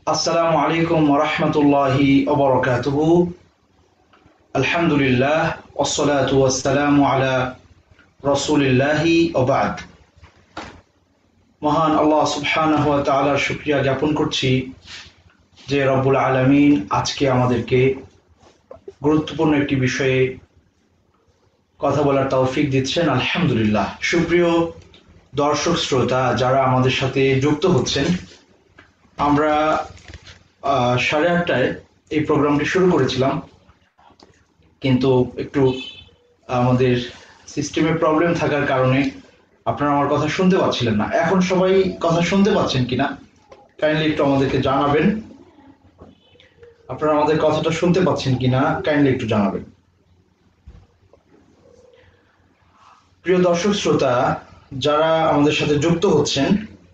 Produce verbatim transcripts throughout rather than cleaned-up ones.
আসসালামু আলাইকুম ওয়া রাহমাতুল্লাহি ওয়া বারাকাতুহু। আলহামদুলিল্লাহ ওয়াসসালাতু ওয়াসসালামু আলা রাসূলিল্লাহি ওয়া বা'দ। মহান আল্লাহ সুবহানাহু ওয়া তাআলার শুকরিয়া জ্ঞাপন করছি যে রব্বুল আলামিন আজকে আমাদেরকে গুরুত্বপূর্ণ একটি বিষয়ে কথা বলার তৌফিক দিচ্ছেন। আলহামদুলিল্লাহ। সুপ্রিয় দর্শক শ্রোতা যারা আমাদের সাথে যুক্ত হচ্ছেন, আমরা সাড়ে আটটায় এই প্রোগ্রামটি শুরু করেছিলাম, কিন্তু একটু আমাদের সিস্টেমে প্রবলেম থাকার কারণে আপনারা আমার কথা শুনতে পাচ্ছিলেন না। এখন সবাই কথা শুনতে পাচ্ছেন কিনা কাইন্ডলি একটু আমাদেরকে জানাবেন। আপনারা আমাদের কথাটা শুনতে পাচ্ছেন কিনা কাইন্ডলি একটু জানাবেন। প্রিয় দর্শক শ্রোতা যারা আমাদের সাথে যুক্ত হচ্ছেন,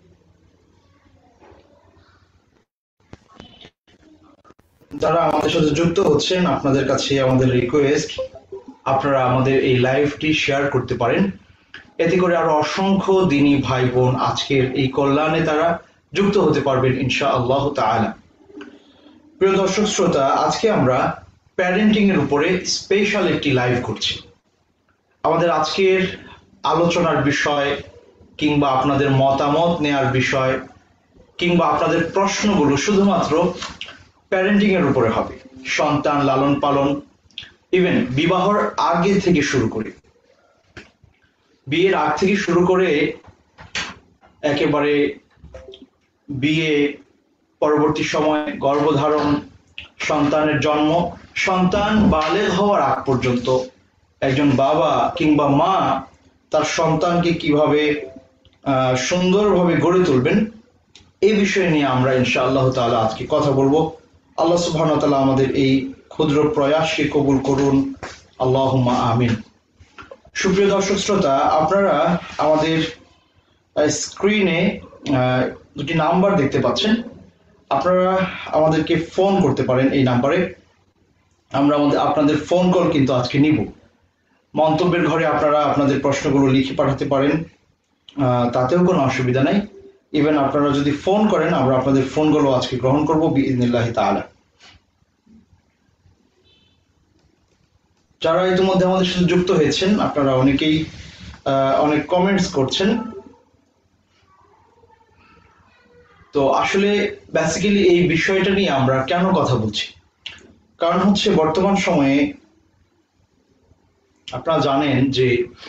যারা আমাদের সাথে যুক্ত হচ্ছেন আপনাদের কাছে আমাদের রিকোয়েস্ট, আপনারা আমাদের এই লাইভটি শেয়ার করতে পারেন। এতে করে আরো অসংখ্য দিনী ভাই বোন আজকের এই কল্যাণে তারা যুক্ত হতে পারবেন ইনশাআল্লাহ তাআলা। প্রিয় দর্শক শ্রোতা, আজকে আমরা প্যারেন্টিং এর উপরে স্পেশাল একটি লাইভ করছি। আমাদের আজকের আলোচনার বিষয় কিংবা আপনাদের মতামত নেয়ার বিষয় কিংবা আপনাদের প্রশ্নগুলো শুধুমাত্র প্যারেন্টিং এর উপরে হবে। সন্তান লালন পালন, ইভেন বিবাহর আগে থেকে শুরু করে বিয়ের আগ থেকে শুরু করে একেবারে বিয়ে পরবর্তী সময় গর্ভধারণ, সন্তানের জন্ম, সন্তান বালেগ হওয়ার আগ পর্যন্ত একজন বাবা কিংবা মা তার সন্তানকে কিভাবে সুন্দরভাবে গড়ে তুলবেন এই বিষয় নিয়ে আমরা ইনশাআল্লাহ তাআলা আজকে কথা বলবো। আল্লাহ সুবহানাহু ওয়া তাআলা আমাদের এই ক্ষুদ্র প্রয়াসকে কবুল করুন, আল্লাহুম্মা আমিন। সুপ্রিয় দর্শক শ্রোতা, আপনারা আমাদের স্ক্রিনে দুটি নাম্বার দেখতে পাচ্ছেন। আপনারা আমাদেরকে ফোন করতে পারেন এই নাম্বারে। আমরা আমাদের আপনাদের ফোন কল কিন্তু আজকে নিব। মন্তব্যের ঘরে আপনারা আপনাদের প্রশ্নগুলো লিখে পাঠাতে পারেন, তাতেও কোনো অসুবিধা নাই। ইভেন আপনারা যদি ফোন করেন আমরা আপনাদের ফোনগুলো আজকে গ্রহণ করব বিইজনিল্লাহি তাআলা। যারা ইতিমধ্যে আমাদের সাথে যুক্ত হয়েছেন আপনারা অনেকেই অনেক কমেন্টস করছেন। তো আসলে বেসিক্যালি এই বিষয়টা নিয়ে আমরা কেন কথা বলছি, কারণ হচ্ছে বর্তমান সময়ে আপনারা জানেন যে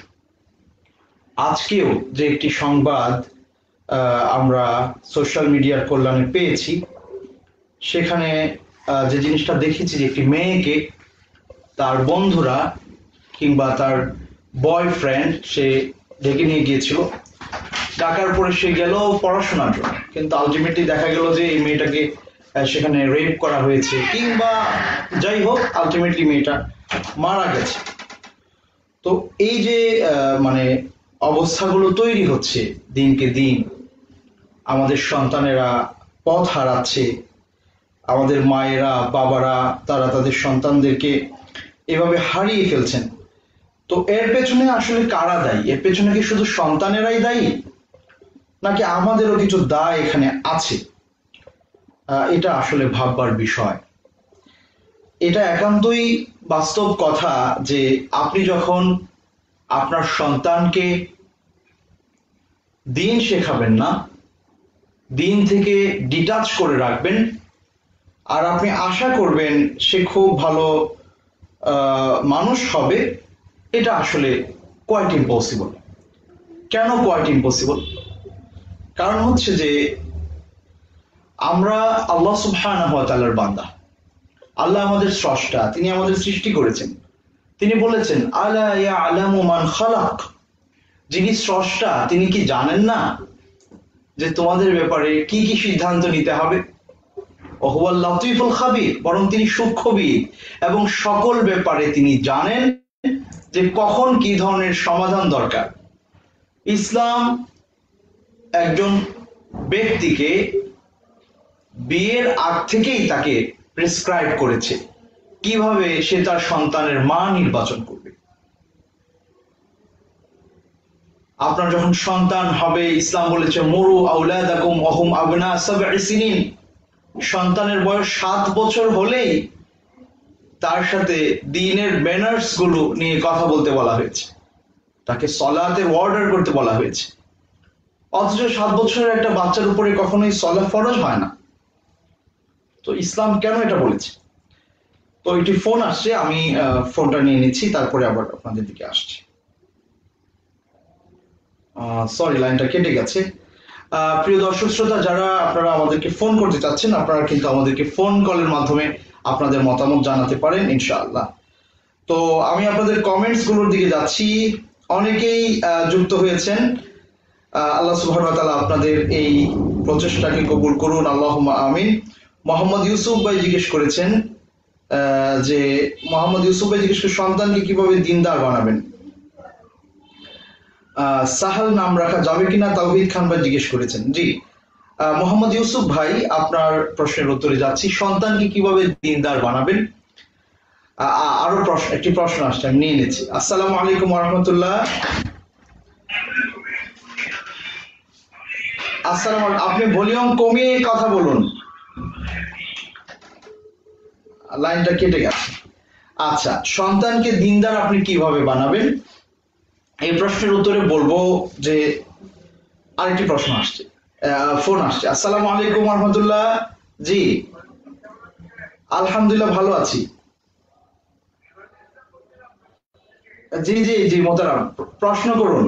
আজকেও যে একটি সংবাদ আমরা সোশ্যাল মিডিয়ার কল্যাণে পেয়েছি, সেখানে যে জিনিসটা দেখেছি যে একটি মেয়েকে তার বন্ধুরা কিংবা তার বয়ফ্রেন্ড সে ডেকে নিয়ে গিয়েছিল। ডাকার পরে সে গেল পড়াশোনার জন্য, কিন্তু আলটিমেটলি দেখা গেল যে এই মেয়েটাকে সেখানে রেপ করা হয়েছে কিংবা যাই হোক, আলটিমেটলি মেয়েটা মারা গেছে। তো এই যে মানে অবস্থাগুলো তৈরি হচ্ছে দিনকে দিন, আমাদের সন্তানেরা পথ হারাচ্ছে, আমাদের মায়েরা বাবারা তারা তাদের সন্তানদেরকে এভাবে হারিয়ে ফেলছেন। তো এর পেছনে আসলে কারা দায়ী? এর পেছনে কি শুধু সন্তানেরাই দায়ী, নাকি আমাদেরও কিছু দায় এখানে আছে? এটা আসলে ভাববার বিষয়। এটা একান্তই বাস্তব কথা যে আপনি যখন আপনার সন্তানকে দিন শেখাবেন না, দিন থেকে ডিটাচ করে রাখবেন, আর আপনি আশা করবেন সে খুব ভালো মানুষ হবে, এটা আসলে কোয়াইট ইম্পসিবল। কেন কোয়াইট ইম্পসিবল? কারণ হচ্ছে যে আমরা আল্লাহ সুবহানাহু ওয়া তাআলার বান্দা। আল্লাহ আমাদের স্রষ্টা, তিনি আমাদের সৃষ্টি করেছেন। তিনি বলেছেন আলা ইয়ালামু মান খালাক, যিনি স্রষ্টা তিনি কি জানেন না যে তোমাদের ব্যাপারে কি কি সিদ্ধান্ত নিতে হবে? ওয়া হুয়াল লাতীফুল খাবীর, বরং তিনি সূক্ষ্মবিদ এবং সকল ব্যাপারে তিনি জানেন যে কখন কি ধরনের সমাধান দরকার। ইসলাম একজন ব্যক্তিকে বিয়ের আগ থেকেই তাকে প্রেসক্রাইব করেছে কিভাবে সে তার সন্তানের মা নির্বাচন করবে। আপনার যখন সন্তান হবে, ইসলাম বলেছে মুরু আওলাদাকুম ওয়া হুম আবনা সাবঈ সিনিন, সন্তানের বয়স সাত বছর হলেই তার সাথে দ্বীনের ম্যানার্স গুলো নিয়ে কথা বলতে বলা হয়েছে, তাকে সলাতের অর্ডার করতে বলা হয়েছে। অথচ সাত বছরের একটা বাচ্চার উপরে কখনোই সলা ফরজ হয় না। তো ইসলাম কেন এটা বলেছে? তো একটি ফোন আসছে, আমি ফোনটা নিয়ে নিচ্ছি, তারপরে আবার আপনাদের দিকে আসছি। সরি, লাইনটা কেটে গেছে। প্রিয় দর্শক শ্রোতা, যারা আপনারা আমাদেরকে ফোন করতে চাচ্ছেন, আপনারা কিন্তু আমাদেরকে ফোন কলের মাধ্যমে আপনাদের মতামত জানাতে পারেন ইনশাআল্লাহ। তো আমি আপনাদের কমেন্টস গুলোর দিকে যাচ্ছি। অনেকেই যুক্ত হয়েছেন। আল্লাহ সুবহানাহু ওয়া তাআলা আপনাদের এই প্রচেষ্টাকে কবুল করুন, আল্লাহুম্মা আমিন। মোহাম্মদ ইউসুফ ভাই জিজ্ঞেস করেছেন যে মোহাম্মদ ইউসুফ ভাই জিজ্ঞেস করে সন্তানকে কিভাবে দিনদার বানাবেন, সাহাল নাম রাখা যাবে কিনা তাওহীদ খান ভাই জিজ্ঞেস করেছেন। জি মোহাম্মদ ইউসুফ ভাই, আপনার প্রশ্নের উত্তরে যাচ্ছি। সন্তানকে কিভাবে দিনদার বানাবেন, আরো প্রশ্ন, একটি প্রশ্ন আসছে, আমি নিয়ে নিচ্ছি। আসসালামু আলাইকুম ওয়া রাহমাতুল্লাহ। আসসালামু আলাইকুম, আপনি ভলিউম কমিয়ে কথা বলুন, লাইনটা কেটে গেছে। আচ্ছা, সন্তানকে দিনদার আপনি কিভাবে বানাবেন, এই প্রশ্নের উত্তরে বলবো যে আরেকটি প্রশ্ন আসছে, ফোন আসছে। আসসালামু আলাইকুম ওয়া রাহমাতুল্লাহ। জি আলহামদুলিল্লাহ, ভালো আছি। জি জি জি মোহতারাম, প্রশ্ন করুন।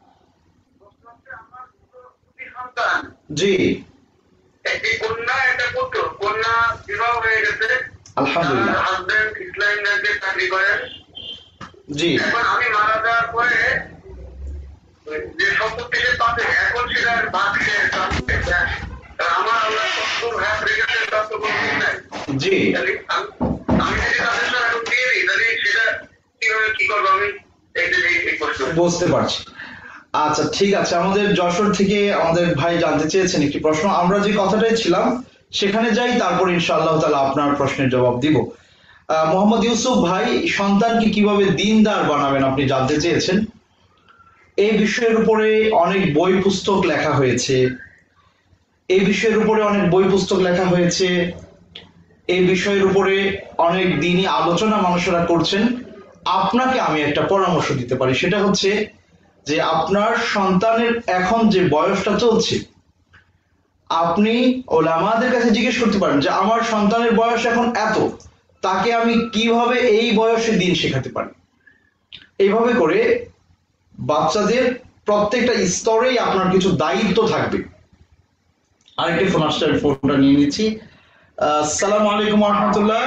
জি একটি কন্যা, একটা পুত্র। কন্যা বিবাহ হয়ে গেছে, আলহামদুলিল্লাহ, হাজবেন্ড ইসলামিক ব্যাংকে চাকরি করেন। জি এখন আমি মারা যাওয়ার পরে যে সম্পত্তি সে পাবে, এখন সেটার ভাগ সে আমার আল্লাহ সত্তর ভাগ রেখেছে, তার তো কোনো ঠিক নাই। জি আমি যদি তাদের সাথে এখন দিয়ে দিই, তাহলে সেটা কিভাবে কি করবো আমি বুঝতে পারছি। আচ্ছা ঠিক আছে, আমাদের যশোর থেকে আমাদের ভাই জানতে চেয়েছেন একটি প্রশ্ন, আমরা যে কথাটাই ছিলাম সেখানে যাই, তারপর ইনশাআল্লাহ তাআলা আপনার প্রশ্নের জবাব দিব। মোহাম্মদ ইউসুফ ভাই, সন্তানকে কিভাবে দিনদার বানাবেন আপনি জানতে চেয়েছেন। এই বিষয়ের উপরে অনেক বই পুস্তক লেখা হয়েছে, এই বিষয়ের উপরে অনেক বই পুস্তক লেখা হয়েছে, এই বিষয়ের উপরে অনেক দিনই আলোচনা মানুষেরা করছেন। আপনাকে আমি একটা পরামর্শ দিতে পারি, সেটা হচ্ছে যে আপনার সন্তানের এখন যে বয়সটা চলছে, আপনি ওলামাদের কাছে জিজ্ঞেস করতে পারেন যে আমার সন্তানের বয়স এখন এত, তাকে আমি কিভাবে এই বয়সে দিন শেখাতে পারি। এইভাবে করে বাচ্চাদের প্রত্যেকটা স্তরেই আপনার কিছু দায়িত্ব থাকবে। আরেকটি ফোন আসছে, আমি ফোনটা নিয়ে নিচ্ছি। আসসালামু আলাইকুম ওয়া রাহমাতুল্লাহ।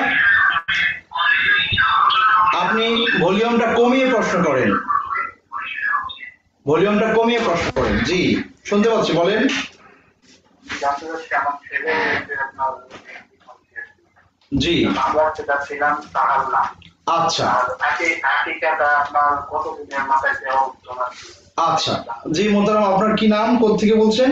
আপনি ভলিউমটা কমিয়ে প্রশ্ন করেন, ভলিউমটা কমিয়ে প্রশ্ন করেন। জি শুনতে পাচ্ছি, বলেন। জি আচ্ছা আচ্ছা জি মোহতারাম, আপনার কি নাম, কোথা থেকে বলছেন?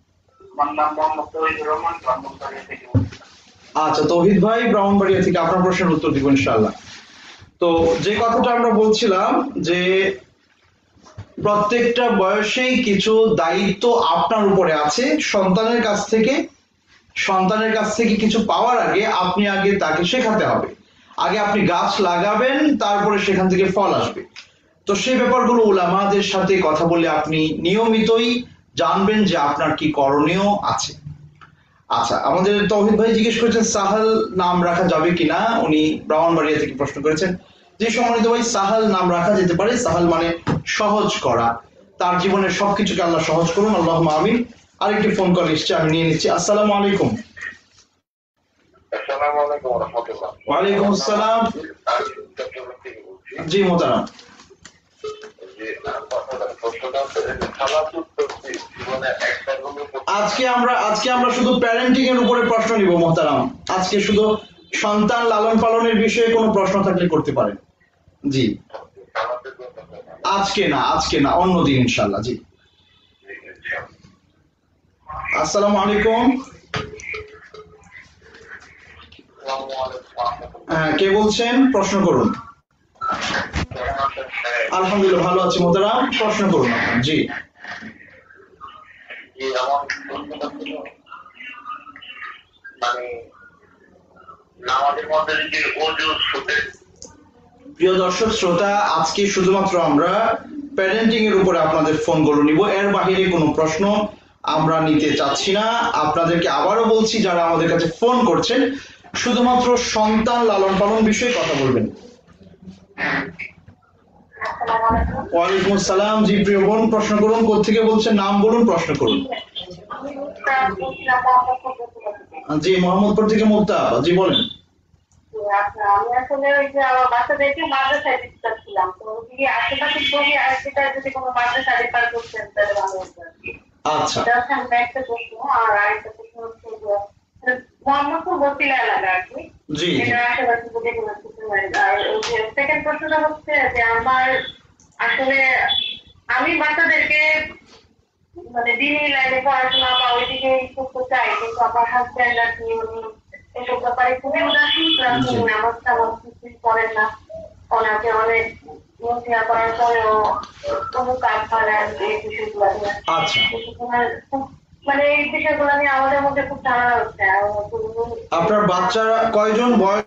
আচ্ছা তৌহিদ ভাই ব্রাহ্মণবাড়িয়া থেকে, আপনার প্রশ্নের উত্তর দিব ইনশাআল্লাহ। তো যে কথাটা আমরা বলছিলাম যে প্রত্যেকটা বয়সেই কিছু দায়িত্ব আপনার উপরে আছে। সন্তানের কাছ থেকে সন্তানের কাছ থেকে কিছু পাওয়ার আগে আপনি আগে তাকে শেখাতে হবে। আগে আপনি গাছ লাগাবেন, তারপরে সেখান থেকে ফল আসবে। তো সেই ব্যাপারগুলো উলামাদের সাথে কথা বলে আপনি নিয়মিতই জানবেন যে আপনার কি করণীয় আছে। আচ্ছা, আমাদের তৌহিদ ভাই জিজ্ঞেস করেছেন সাহাল নাম রাখা যাবে কিনা, উনি ব্রাহ্মণবাড়িয়া থেকে প্রশ্ন করেছেন। যে সম্মানিত ভাই, সাহাল নাম রাখা যেতে পারে। সাহাল মানে সহজ করা, তার জীবনের সবকিছুকে আল্লাহ সহজ করুন, আল্লাহুম্মা আমিন। আরেকটি ফোন কল এসেছে, আমি নিয়ে নিচ্ছি। আসসালামু আলাইকুম। আসসালামু আলাইকুম ওয়া রাহমাতুল্লাহ। ওয়া আলাইকুম আসসালাম। জি মোহতারাম। আজকে আমরা আজকে আমরা শুধু প্যারেন্টিং এর উপরে প্রশ্ন নিব মোহতারাম। আজকে শুধু সন্তান লালন পালনের বিষয়ে কোনো প্রশ্ন থাকলে করতে পারেন। জি আজকে না, আজকে না, অন্যদিন ইনশাআল্লাহ। জি আসসালামু আলাইকুম। হ্যাঁ, কে বলছেন? প্রশ্ন করুন। আলহামদুলিল্লাহ ভালো আছি মোহতারাম, প্রশ্ন করুন আপনার। জি মানে নামাজের মধ্যে যে ওযু সুতে। প্রিয় দর্শক শ্রোতা, আজকে শুধুমাত্র আমরা প্যারেন্টিং এর উপরে আপনাদের ফোনগুলো নিব, এর বাহিরে কোনো প্রশ্ন আমরা নিতে চাচ্ছি না। আপনাদেরকে আবারও বলছি, যারা আমাদের কাছে ফোন করছেন শুধুমাত্র সন্তান লালন পালন বিষয়ে কথা বলবেন। ওয়ালাইকুম আসসালাম। জি প্রিয় বোন, প্রশ্ন করুন। কোত্থেকে বলছেন? নাম বলুন, প্রশ্ন করুন। জি, মোহাম্মদপুর থেকে মুক্তা আপা, জি বলেন। আচ্ছা, আমি আসলে ওই যে আমার বাচ্চাদেরকে মাদ্রাসায় দিতে চাচ্ছিলাম, তো ওদিকে আশেপাশে ছবি আর সেটা যদি কোনো মাদ্রাসা রেফার করতেন তাহলে ভালো হতো আর কি। আচ্ছা এটা হচ্ছে আমার একটা প্রশ্ন। আর আরেকটা প্রশ্ন হচ্ছে যে মোহাম্মদপুর বসিলা এলাকা আর কি, জি জি এটা আশেপাশে যদি কোনো কিছু হয়। আর ওই যে সেকেন্ড প্রশ্নটা হচ্ছে যে আমার আসলে আমি বাচ্চাদেরকে মানে দিনই লাইনে পড়াশোনা বা ওইদিকে করতে চাই, কিন্তু আমার হাজব্যান্ড আর কি উনি এসব ব্যাপারে খুবই উদাসীন, প্লাস উনি নামাজ টামাজ কিছুই করেন না। ওনাকে অনেক মন্ত্রিয়া করার পরেও কোনো কাজ হয় না এই বিষয়গুলো নিয়ে। আচ্ছা, খুব- মানে এই বিষয়গুলো নিয়ে আমাদের মধ্যে খুব ঝামেলা হচ্ছে। আর উনি- আপনার বাচ্চারা কয়জন, বয়স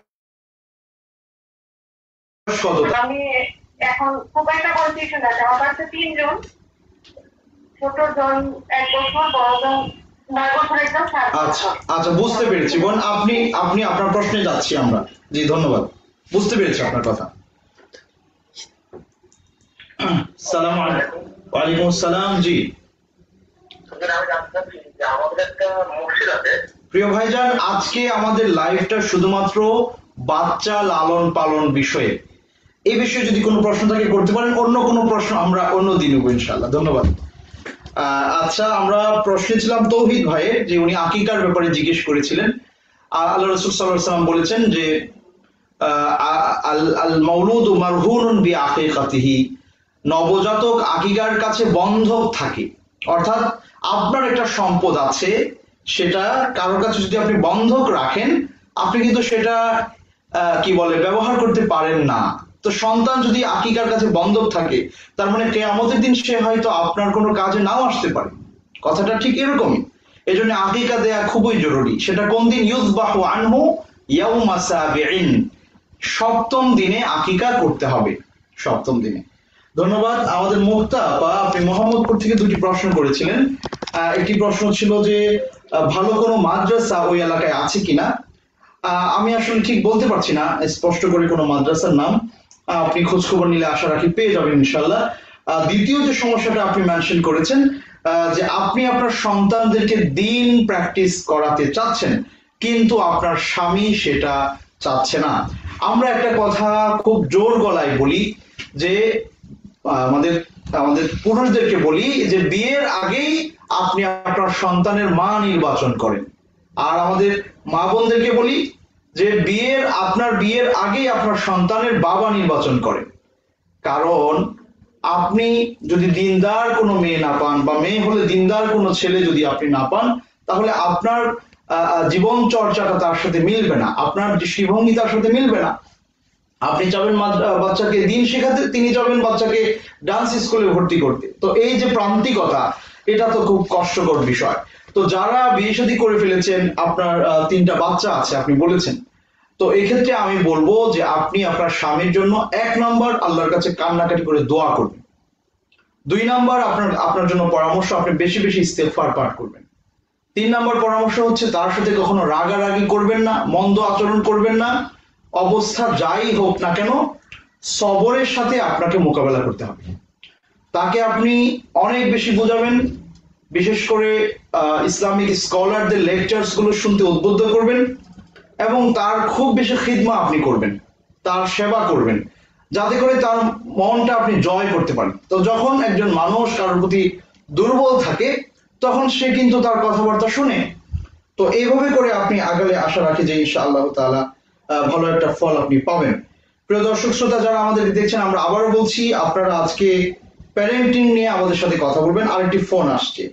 কত? আমি এখন খুব একটা কনফিউশন আছে। আমার বাচ্চা তিনজন, ছোট জন এক বছর, বড় জন নয় বছর, একদম সাত বছর। আচ্ছা আচ্ছা, বুঝতে পেরেছি বোন। আপনি আপনি আপনার প্রশ্নে যাচ্ছি আমরা। জি ধন্যবাদ, বুঝতে পেরেছি আপনার কথা। সালাম আলাইকুম। ওয়ালাইকুম আসসালাম। জি সুতরাং আমি জানতে চাচ্ছি যে আমাদের একটা মসজিদ আছে। প্রিয় ভাইজান, আজকে আমাদের লাইভটা শুধুমাত্র বাচ্চা লালন পালন বিষয়ে। এই বিষয়ে যদি কোনো প্রশ্ন থাকে করতে পারেন, অন্য কোনো প্রশ্ন আমরা অন্য দিন নেবো ইনশাআল্লাহ। ধন্যবাদ। আহ, আচ্ছা, আমরা প্রশ্নে ছিলাম তৌহিদ ভাইয়ের, যে উনি আকিকার ব্যাপারে জিজ্ঞেস করেছিলেন। আহ, আল্লাহ রাসূল সাল্লাল্লাহু আলাইহি ওয়াসাল্লাম বলেছেন যে আহ, আল আল মাউলুদু মারহুনুন বিআকিকাতিহি, নবজাতক আকিকার কাছে বন্ধক থাকে। অর্থাৎ আপনার একটা সম্পদ আছে, সেটা কারোর কাছে যদি আপনি বন্ধক রাখেন, আপনি কিন্তু সেটা আহ, কি বলে ব্যবহার করতে পারেন না। তো সন্তান যদি আকিকার কাছে বন্ধক থাকে, তার মানে কিয়ামতের দিন সে হয়তো আপনার কোনো কাজে নাও আসতে পারে। কথাটা ঠিক এরকমই। এই জন্য আকিকা দেয়া খুবই জরুরি। সেটা কোন দিন? ইউযবাহু আনহু ইয়াউমা সাবিঈন, সপ্তম দিনে আকিকা করতে হবে, সপ্তম দিনে। ধন্যবাদ। আমাদের মুক্তা আপা, আপনি মোহাম্মদপুর থেকে দুটি প্রশ্ন করেছিলেন। আহ, একটি প্রশ্ন ছিল যে আহ, ভালো কোনো মাদ্রাসা ওই এলাকায় আছে কিনা। আহ, আমি আসলে ঠিক বলতে পারছি না স্পষ্ট করে কোনো মাদ্রাসার নাম। আহ, আপনি খোঁজ খবর নিলে আশা রাখি পেয়ে যাবেন ইনশাল্লাহ। আহ, দ্বিতীয় যে সমস্যাটা আপনি মেনশন করেছেন, আহ, যে আপনি আপনার সন্তানদেরকে দিন প্র্যাকটিস করাতে চাচ্ছেন, কিন্তু আপনার স্বামী সেটা চাচ্ছে না। আমরা একটা কথা খুব জোর গলায় বলি, যে আহ, আমাদের আমাদের পুরুষদেরকে বলি যে বিয়ের আগেই আপনি আপনার সন্তানের মা নির্বাচন করেন। আর আমাদের মা বোনদেরকে বলি যে বিয়ের আপনার বিয়ের আগেই আপনার সন্তানের বাবা নির্বাচন করেন। কারণ আপনি যদি দিনদার কোনো মেয়ে না পান, বা মেয়ে হলে দিনদার কোনো ছেলে যদি আপনি না পান, তাহলে আপনার আহ, জীবন চর্চাটা তার সাথে মিলবে না, আপনার দৃষ্টিভঙ্গি তার সাথে মিলবে না। আপনি চাবেন বাচ্চাকে দিন শেখাতে, তিনি চাবেন বাচ্চাকে ডান্স স্কুলে ভর্তি করতে। তো এই যে প্রান্তিকতা, এটা তো খুব কষ্টকর বিষয়। তো যারা বিয়ে শাদী করে ফেলেছেন, আপনার আহ, তিনটা বাচ্চা আছে আপনি বলেছেন, তো এক্ষেত্রে আমি বলবো যে আপনি আপনার স্বামীর জন্য এক নম্বর আল্লাহর কাছে কান্নাকাটি করে দোয়া করবেন। দুই নম্বর আপনার আপনার জন্য পরামর্শ, আপনি বেশি বেশি ইস্তেগফার পাঠ করবেন। তিন নম্বর পরামর্শ হচ্ছে তার সাথে কখনো রাগারাগি করবেন না, মন্দ আচরণ করবেন না। অবস্থা যাই হোক না কেন, সবরের সাথে আপনাকে মোকাবেলা করতে হবে। তাকে আপনি অনেক বেশি বোঝাবেন, বিশেষ করে ইসলামিক স্কলারদের লেকচার্স গুলো শুনতে উদ্বুদ্ধ করবেন, এবং তার খুব বেশি খিদমা আপনি করবেন, তার সেবা করবেন, যাতে করে তার মনটা আপনি জয় করতে পারেন। তো যখন একজন মানুষ কারোর প্রতি দুর্বল থাকে, তখন সে কিন্তু তার কথাবার্তা শুনে। তো এইভাবে করে আপনি আগালে আশা রাখি যে ইনশাআল্লাহ তাআলা ভালো একটা ফল আপনি পাবেন। প্রিয় দর্শক শ্রোতা যারা আমাদের দেখছেন, আমরা আবারও বলছি, আপনারা আজকে প্যারেন্টিং নিয়ে আমাদের সাথে কথা বলবেন। আরেকটি ফোন আসছে।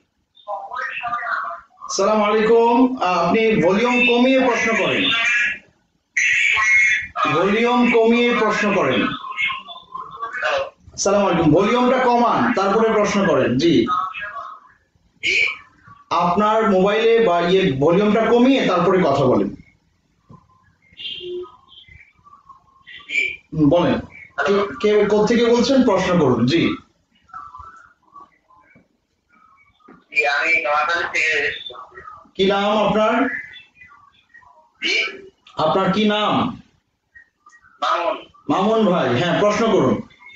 সালাম আলাইকুম। আপনি ভলিউম কমিয়ে প্রশ্ন করেন, ভলিউম কমিয়ে প্রশ্ন করেন। সালাম আলাইকুম, ভলিউমটা কমান, তারপরে প্রশ্ন করেন। জি, আপনার মোবাইলে বা ইয়ে ভলিউমটা কমিয়ে তারপরে কথা বলেন। হুম, বলেন কে- কে কোথেকে বলছেন, প্রশ্ন করুন। জি জি, আমি নোয়াখালী থেকে কি নাম আপনার? জি, আপনার কি নাম? মামুন। মামুন ভাই, হ্যাঁ প্রশ্ন করুন।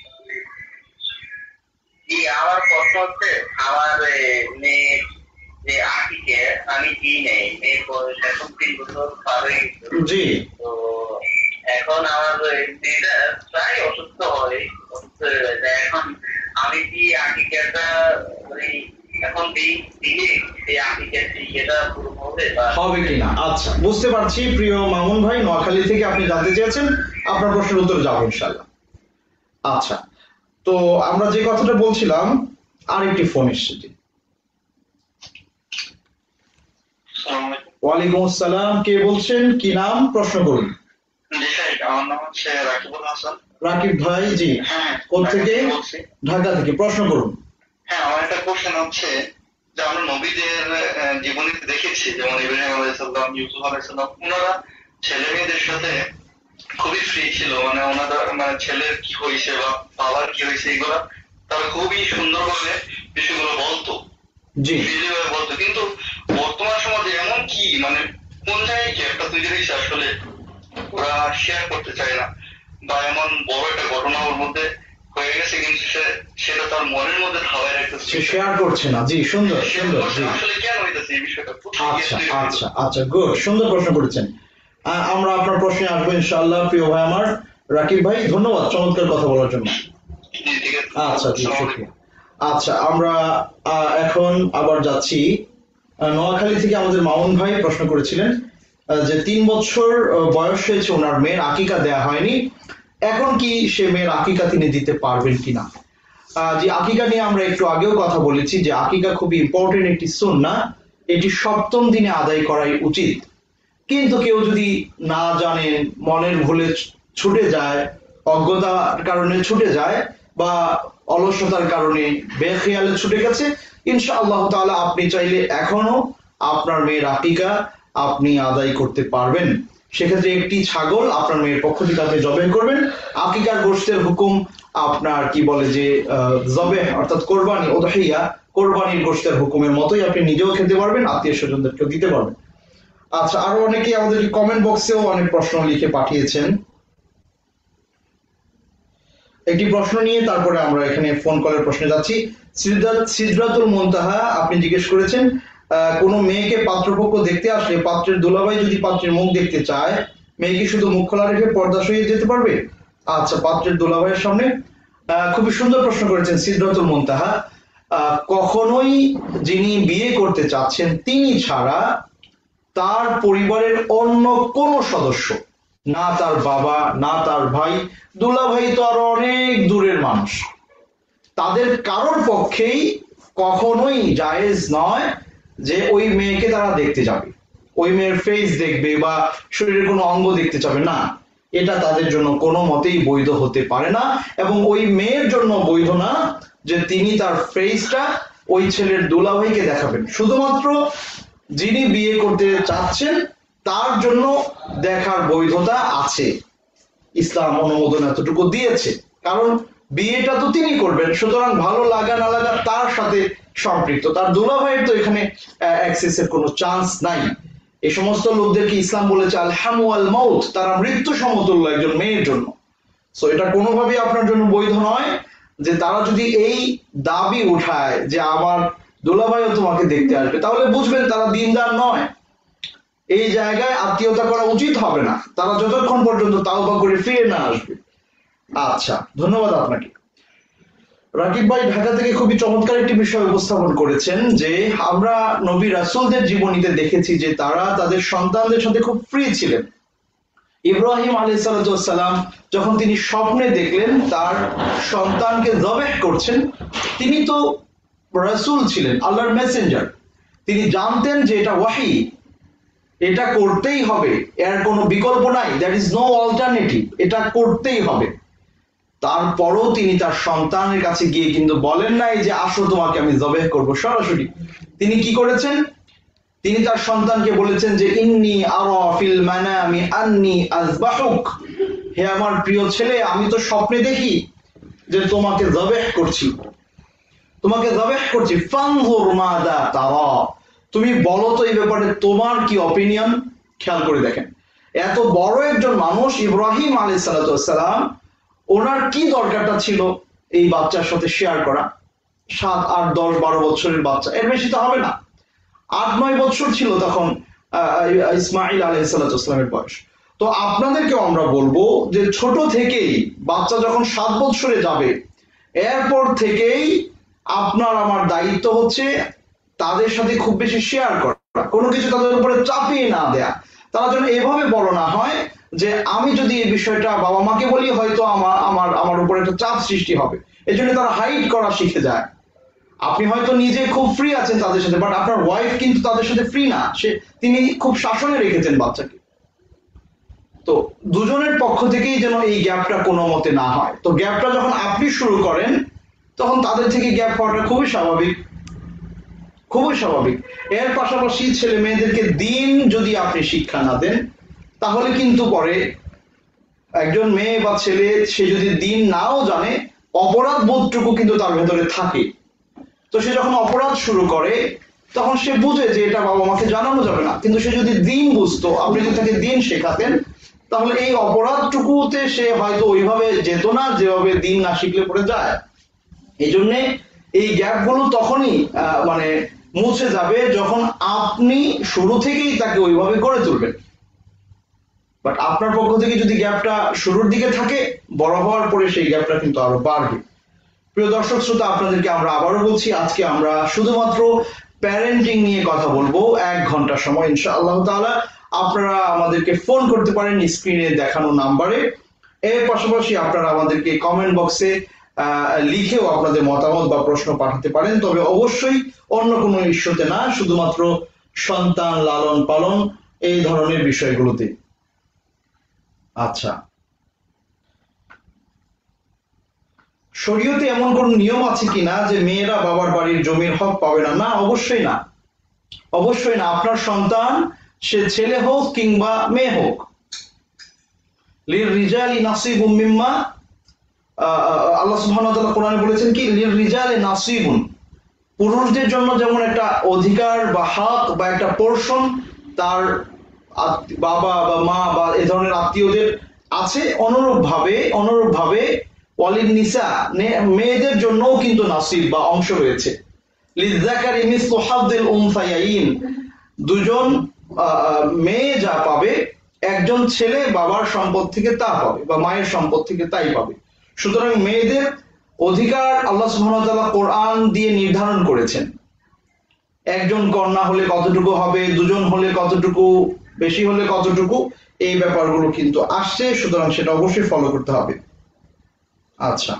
জি, আমার প্রশ্ন হচ্ছে আমার এ, মেয়ে যে আঁকিকে আমি দিই নেই, মেয়ের বয়স এখন তিন বছর পার হয়ে গেছে। জি তো এখন আমার ওই মেয়েটা প্রায় অসুস্থ হয়, অসুস্থ হয়ে গেছে। এখন আমি কি আঁকিকাটা মানে এখন দিই দিলে সেই আঁকিকার ইয়েটা পূরণ হবে বা হবে কিনা, আচ্ছা বুঝতে পারছি। প্রিয় মামুন ভাই, নোয়াখালী থেকে আপনি জানতে চেয়েছেন, আপনার প্রশ্নের উত্তর যাবো ইনশাল্লাহ। আচ্ছা, তো আমরা যে কথাটা বলছিলাম, আরেকটি ফোন এসছে। জি। ওয়ালাইকুম আসসালাম, কে বলছেন, কি নাম, প্রশ্ন করুন। জি স্যার, আমার নাম হচ্ছে রাকিবুল হাসান। রাকিব ভাই, জি হ্যাঁ, কোত্থেকে? ঢাকা থেকে বলছি। ঢাকা থেকে, প্রশ্ন করুন। হ্যাঁ, আমার একটা কোশ্চেন হচ্ছে যে আমরা নবীদের আহ, জীবনীতে দেখেছি, যেমন ইব্রাহিম আলাইহিসসালাম, ইউসুফ আলাইহিসসালাম, ওনারা ছেলে মেয়েদের সাথে খুবই ফ্রি ছিল, মানে ওনাদের মানে ছেলের কি হয়েছে বা বাবার কি হয়েছে এগুলা তারা খুবই সুন্দরভাবে বিষয়গুলো বলতো, জি ফ্রিলি ভাবে বলতো। কিন্তু বর্তমান সমাজে এমন কি মানে কোন জায়গায় কি একটা তৈরি হয়েছে আসলে ওরা শেয়ার করতে চায় না, বা এমন বড় একটা ঘটনা ওর মধ্যে হয়ে গেছে কিন্তু সে সেটা তার মনের মধ্যে ধাবায় রাখতেছে, সে শেয়ার করছে না। জি সুন্দর শেয়ার সুন্দর। করছে জি না। আসলে কেন হইতেছে এই বিষয়টা? কোথায় গিয়ে আচ্ছা তৈরি হইলো? আচ্ছা আচ্ছা, গুড, সুন্দর প্রশ্ন করেছেন। আহ, আমরা আপনার প্রশ্নে আসবো ইনশাআল্লাহ, প্রিয় ভাই আমার রাকিব ভাই, ধন্যবাদ চমৎকার কথা বলার জন্য। জি, ঠিক আছে। আচ্ছা জি, আসসালামু শুকরিয়া। আচ্ছা, আমরা আহ, এখন আবার যাচ্ছি। আহ, নোয়াখালী থেকে আমাদের মামুন ভাই প্রশ্ন করেছিলেন আহ, যে তিন বছর আহ, বয়স হয়েছে, ওনার মেয়ের আকিকা দেয়া হয়নি, এখন কি সে মেয়ের আকিকা তিনি দিতে পারবেন কিনা। আহ, যে আকিকা নিয়ে আমরা একটু আগেও কথা বলেছি যে আকিকা খুবই ইম্পর্টেন্ট একটি সুন্নাহ, এটি সপ্তম দিনে আদায় করাই উচিত। কিন্তু কেউ যদি না জানেন, মনের ভুলে ছুটে যায়, অজ্ঞতার কারণে ছুটে যায়, বা অলসতার কারণে বেখেয়ালে ছুটে গেছে, ইনশাআল্লাহ তাআলা আপনি চাইলে এখনো আপনার মেয়ের আকিকা আপনি আদায় করতে পারবেন। সেক্ষেত্রে একটি ছাগল আপনার মেয়ের পক্ষ থেকে আপনি জবেহ করবেন। আকিকার গোশতের হুকুম আপনার কি বলে যে জবেহ অর্থাৎ কোরবানি, উদহিয়া কোরবানির গোশতের হুকুমের মতোই, আপনি নিজেও খেতে পারবেন, আত্মীয় স্বজনদেরকেও দিতে পারবেন। আচ্ছা, আরো অনেকে আমাদের কমেন্ট বক্সেও অনেক প্রশ্ন লিখে পাঠিয়েছেন। একটি প্রশ্ন নিয়ে তারপরে আমরা এখানে ফোন কলের প্রশ্নে যাচ্ছি। সিদরাত সিদরাতুল মুনতাহা আপনি জিজ্ঞেস করেছেন আহ, কোনো মেয়েকে পাত্রপক্ষ দেখতে আসলে পাত্রের দুলাভাই যদি পাত্রের মুখ দেখতে চায়, মেয়ে কি শুধু মুখ খোলা রেখে পর্দা সরিয়ে যেতে পারবে? আচ্ছা, পাত্রের দুলাভাইয়ের সামনে। আহ, খুবই সুন্দর প্রশ্ন করেছেন সিদরাতুল মুনতাহা। আহ, কখনোই যিনি বিয়ে করতে চাচ্ছেন তিনি ছাড়া তার পরিবারের অন্য কোন সদস্য, না তার বাবা, না তার ভাই, দুলাভাই তো আরো অনেক দূরের মানুষ, তাদের কারোর পক্ষেই কখনোই জায়েজ নয় যে ওই মেয়েকে তারা দেখতে যাবে, ওই মেয়ের ফেস দেখবে বা শরীরের কোনো অঙ্গ দেখতে যাবে না। এটা তাদের জন্য কোনো মতেই বৈধ হতে পারে না, এবং ওই মেয়ের জন্য বৈধ না যে তিনি তার ফেসটা ওই ছেলের দুলাভাইকে দেখাবেন। শুধুমাত্র যিনি বিয়ে করতে চাচ্ছেন তার জন্য দেখার বৈধতা আছে, ইসলাম অনুমোদন এতটুকু দিয়েছে, কারণ বিয়েটা তো তিনি করবেন, সুতরাং ভালো লাগা না লাগা তার সাথে সম্পৃক্ত, তার দুলাভাইয়ের তো এখানে অ্যাক্সেসের কোনো চান্স নাই। এই সমস্ত লোকদেরকে ইসলাম বলেছে আলহামু আল মাউত, তারা মৃত্যু সমতুল্য একজন মেয়ের জন্য। সো এটা কোনোভাবেই আপনার জন্য বৈধ নয় যে তারা যদি এই দাবি উঠায় যে আমার দুলাভাইও তোমাকে দেখতে আসবে, তাহলে বুঝবেন তারা দিনদার নয়। এই জায়গায় আত্মীয়তা করা উচিত হবে না, তারা যতক্ষণ পর্যন্ত তাওবা করে ফিরে না আসবে। আচ্ছা, ধন্যবাদ আপনাকে। রাকিব ভাই ঢাকা থেকে খুবই চমৎকার একটি বিষয় উপস্থাপন করেছেন যে আমরা নবী রাসূলদের জীবনীতে দেখেছি যে তারা তাদের সন্তানদের সাথে খুব ফ্রি ছিলেন। ইব্রাহিম আলাইহিস সালাম যখন তিনি স্বপ্নে দেখলেন তার সন্তানকে জবেহ করছেন, তিনি তো রাসূল ছিলেন, আল্লাহর মেসেঞ্জার, তিনি জানতেন যে এটা ওয়াহি, এটা করতেই হবে, এর কোনো বিকল্প নাই, দ্যাট ইজ নো অল্টারনেটিভ, এটা করতেই হবে। তারপরও তিনি তার সন্তানের কাছে গিয়ে কিন্তু বলেন নাই যে আসো তোমাকে আমি জবেহ করব, সরাসরি তিনি কি করেছেন, তিনি তার সন্তানকে বলেছেন যে ইন্নী আরা ফিল মানামি আন্নী আযবাহুক, হে আমার প্রিয় ছেলে, আমি তো স্বপ্নে দেখি যে তোমাকে জবেহ করছি, তোমাকে জবেহ করছি, ফানজুর মাযা তারা, তুমি বলো তো এই ব্যাপারে তোমার কি অপিনিয়ন। খেয়াল করে দেখেন, এত বড় একজন মানুষ ইব্রাহিম আলাইহিস সালাম, ওনার কি দরকারটা ছিল এই বাচ্চার সাথে শেয়ার করা? সাত আট দশ বারো বছরের বাচ্চা, এর বেশি তো হবে না। আট নয় বছর ছিল তখন ইসমাইল আলাইহিস সালামের বয়স। তো আপনাদেরকেও আমরা বলবো যে ছোট থেকেই বাচ্চা যখন সাত বছরে যাবে, এরপর থেকেই আপনার আমার দায়িত্ব হচ্ছে তাদের সাথে খুব বেশি শেয়ার করা, কোনো কিছু তাদের উপরে চাপিয়ে না দেয়া। তারা যেন এভাবে বড় না হয় যে আমি যদি এই বিষয়টা বাবা মাকে বলি হয়তো আমার আমার আমার উপর একটা চাপ সৃষ্টি হবে, এই জন্য তারা হাইড করা শিখে যায়। আপনি হয়তো নিজে খুব ফ্রি আছেন তাদের সাথে, বাট আপনার ওয়াইফ কিন্তু তাদের সাথে ফ্রি না, সে তিনি খুব শাসনে রেখেছেন বাচ্চাকে। তো দুজনের পক্ষ থেকেই যেন এই গ্যাপটা কোনো মতে না হয়। তো গ্যাপটা যখন আপনি শুরু করেন তখন তাদের থেকে গ্যাপ হওয়াটা খুবই স্বাভাবিক, খুবই স্বাভাবিক। এর পাশাপাশি ছেলে মেয়েদেরকে দিন যদি আপনি শিক্ষা না দেন, তাহলে কিন্তু পরে একজন মেয়ে বা ছেলে সে যদি দিন নাও জানে, অপরাধ বোধটুকু কিন্তু তার ভেতরে থাকে। তো সে যখন অপরাধ শুরু করে তখন সে বুঝে যে এটা বাবা মাকে জানানো যাবে না, কিন্তু সে যদি দিন বুঝতো, আপনি যদি তাকে দিন শেখাতেন, তাহলে এই অপরাধটুকুতে সে হয়তো ওইভাবে যেত না যেভাবে দিন না শিখলে পড়ে যায়। এই জন্যে এই গ্যাপগুলো তখনই মানে মুছে যাবে যখন আপনি শুরু থেকেই তাকে ওইভাবে গড়ে তুলবেন। বাট আপনার পক্ষ থেকে যদি গ্যাপটা শুরুর দিকে থাকে, বড় হওয়ার পরে সেই গ্যাপটা কিন্তু আরো বাড়বে। প্রিয় দর্শক শ্রোতা, আপনাদেরকে আমরা আবারও বলছি, আজকে আমরা শুধুমাত্র প্যারেন্টিং নিয়ে কথা বলবো এক ঘন্টা সময় ইনশাআল্লাহ তাআলা। আপনারা আমাদেরকে ফোন করতে পারেন স্ক্রিনে দেখানো নাম্বারে। এর পাশাপাশি আপনারা আমাদেরকে কমেন্ট বক্সে লিখেও আপনাদের মতামত বা প্রশ্ন পাঠাতে পারেন, তবে অবশ্যই অন্য কোনো ইস্যুতে না, শুধুমাত্র সন্তান লালন পালন এই ধরনের বিষয়গুলোতে। আচ্ছা, শরীয়তে এমন কোন নিয়ম আছে কিনা যে মেয়েরা বাবার বাড়ির জমির হক পাবে না? না, অবশ্যই না, অবশ্যই না। আপনার সন্তান সে ছেলে হোক কিংবা মেয়ে হোক, লিররিজালি নাসিবুম মিম্মা, আল্লাহ সুবহানাহু ওয়া তাআলা কোরআনে বলেছেন কি, লিররিজালি নাসিবুন, পুরুষদের জন্য যেমন একটা অধিকার বা হক বা একটা পোরশন তার বাবা বা মা বা এই ধরনের আত্মীয়দের আছে, অনুরূপ ভাবে অনুরূপ ভাবে ওয়ালিন নিসা, মেয়েদের জন্যও কিন্তু নাসিব বা অংশ রয়েছে। লিযাকারি মিসলু হাযযিল উনসায়াইন, দুজন মেয়ে যা পাবে, একজন ছেলে বাবার সম্পদ থেকে তা পাবে বা মায়ের সম্পদ থেকে তাই পাবে। সুতরাং মেয়েদের অধিকার আল্লাহ সুবহানাহু ওয়া তাআলা কোরআন দিয়ে নির্ধারণ করেছেন। একজন কন্যা হলে কতটুকু হবে, দুজন হলে কতটুকু, বেশি হলে কতটুকু, এই ব্যাপারগুলো কিন্তু আসছে, সুতরাং সেটা অবশ্যই ফলো করতে হবে। আচ্ছা,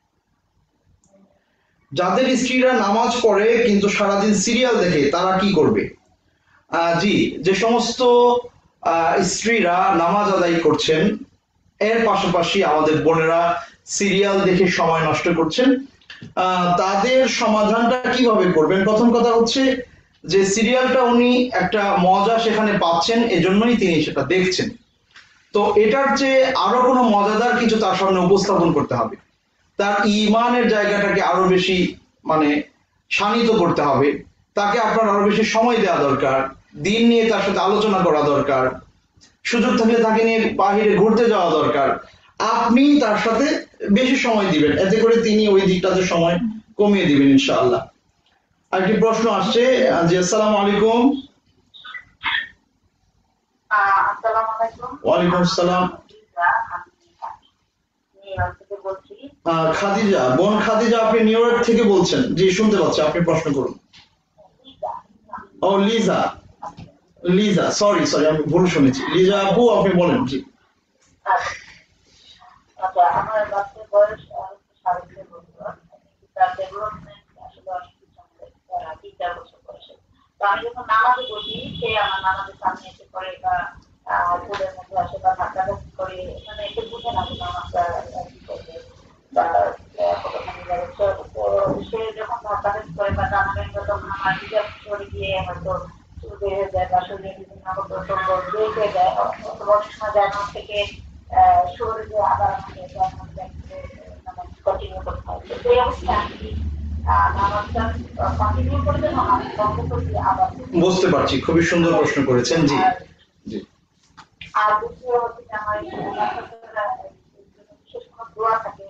যাদের স্ত্রীরা নামাজ পড়ে কিন্তু সারাদিন সিরিয়াল দেখে তারা কি করবে? আহ জি, যে সমস্ত স্ত্রীরা নামাজ আদায় করছেন, এর পাশাপাশি আমাদের বোনেরা সিরিয়াল দেখে সময় নষ্ট করছেন, আহ তাদের সমাধানটা কিভাবে করবেন? প্রথম কথা হচ্ছে যে সিরিয়ালটা উনি একটা মজা সেখানে পাচ্ছেন, এজন্যই তিনি সেটা দেখছেন। তো এটার চেয়ে আরো কোনো মজাদার কিছু তার সামনে উপস্থাপন করতে হবে, তার ঈমানের জায়গাটাকে আরো বেশি মানে শানিত করতে হবে, তাকে আপনার আরো বেশি সময় দেওয়া দরকার, দিন নিয়ে তার সাথে আলোচনা করা দরকার, সুযোগ থাকলে তাকে নিয়ে বাহিরে ঘুরতে যাওয়া দরকার। আপনি তার সাথে বেশি সময় দিবেন, এতে করে তিনি ওই দিকটাতে সময় কমিয়ে দিবেন ইনশাআল্লাহ। আরেকটি প্রশ্ন আসছে, জি আসসালামু আলাইকুম। আসসালামু আলাইকুম। ওয়ালাইকুম আসসালাম। খাদিজা, বোন খাদিজা, আপনি নিউ ইয়র্ক থেকে বলছেন? জি, শুনতে পাচ্ছি, আপনি প্রশ্ন করুন। ও লিজা, লিজা, সরি সরি আমি ভুল শুনেছি। লিজা আপু, আপনি বলেন। জি। আচ্ছা, আমার বাচ্চার বয়স সাড়ে তিন বছর, তার ডেভেলপমেন্ট আসলে অসুবিধা তিন চার বছর বয়সে। তো আমি যখন নামাজে বসি, সে আমার নামাজের সামনে এসে পড়ে বা কোলের মধ্যে আসে বা ধাক্কাধাক্কি করে, মানে এসে বুঝে না যে নামাজটা কি করবে বা সে যখন ধাক্কাধাক্কি করে বা টানাটানি করে, তখন আমার হিজাব সরে গিয়ে হয়তো চুল বের হয়ে যায় বা শরীরে বিভিন্ন প্রসঙ্গ বের হয়ে যায়, অথবা অনেক সময় জানার থেকে আহ, শরীরে আবার আমাদের নামাজ কন্টিনিউ করতে হয়। তো সেই অবস্থায় আপনি আহ, নামাজটা কন্টিনিউ করবেন না বন্ধ করে দিয়ে আবার বুঝতে পারছি, খুবই সুন্দর প্রশ্ন করেছেন। জি আর জি আর দ্বিতীয় হচ্ছে যে আমার এই বাচ্চাটা, বিশেষ কোনো দোয়া থাকে।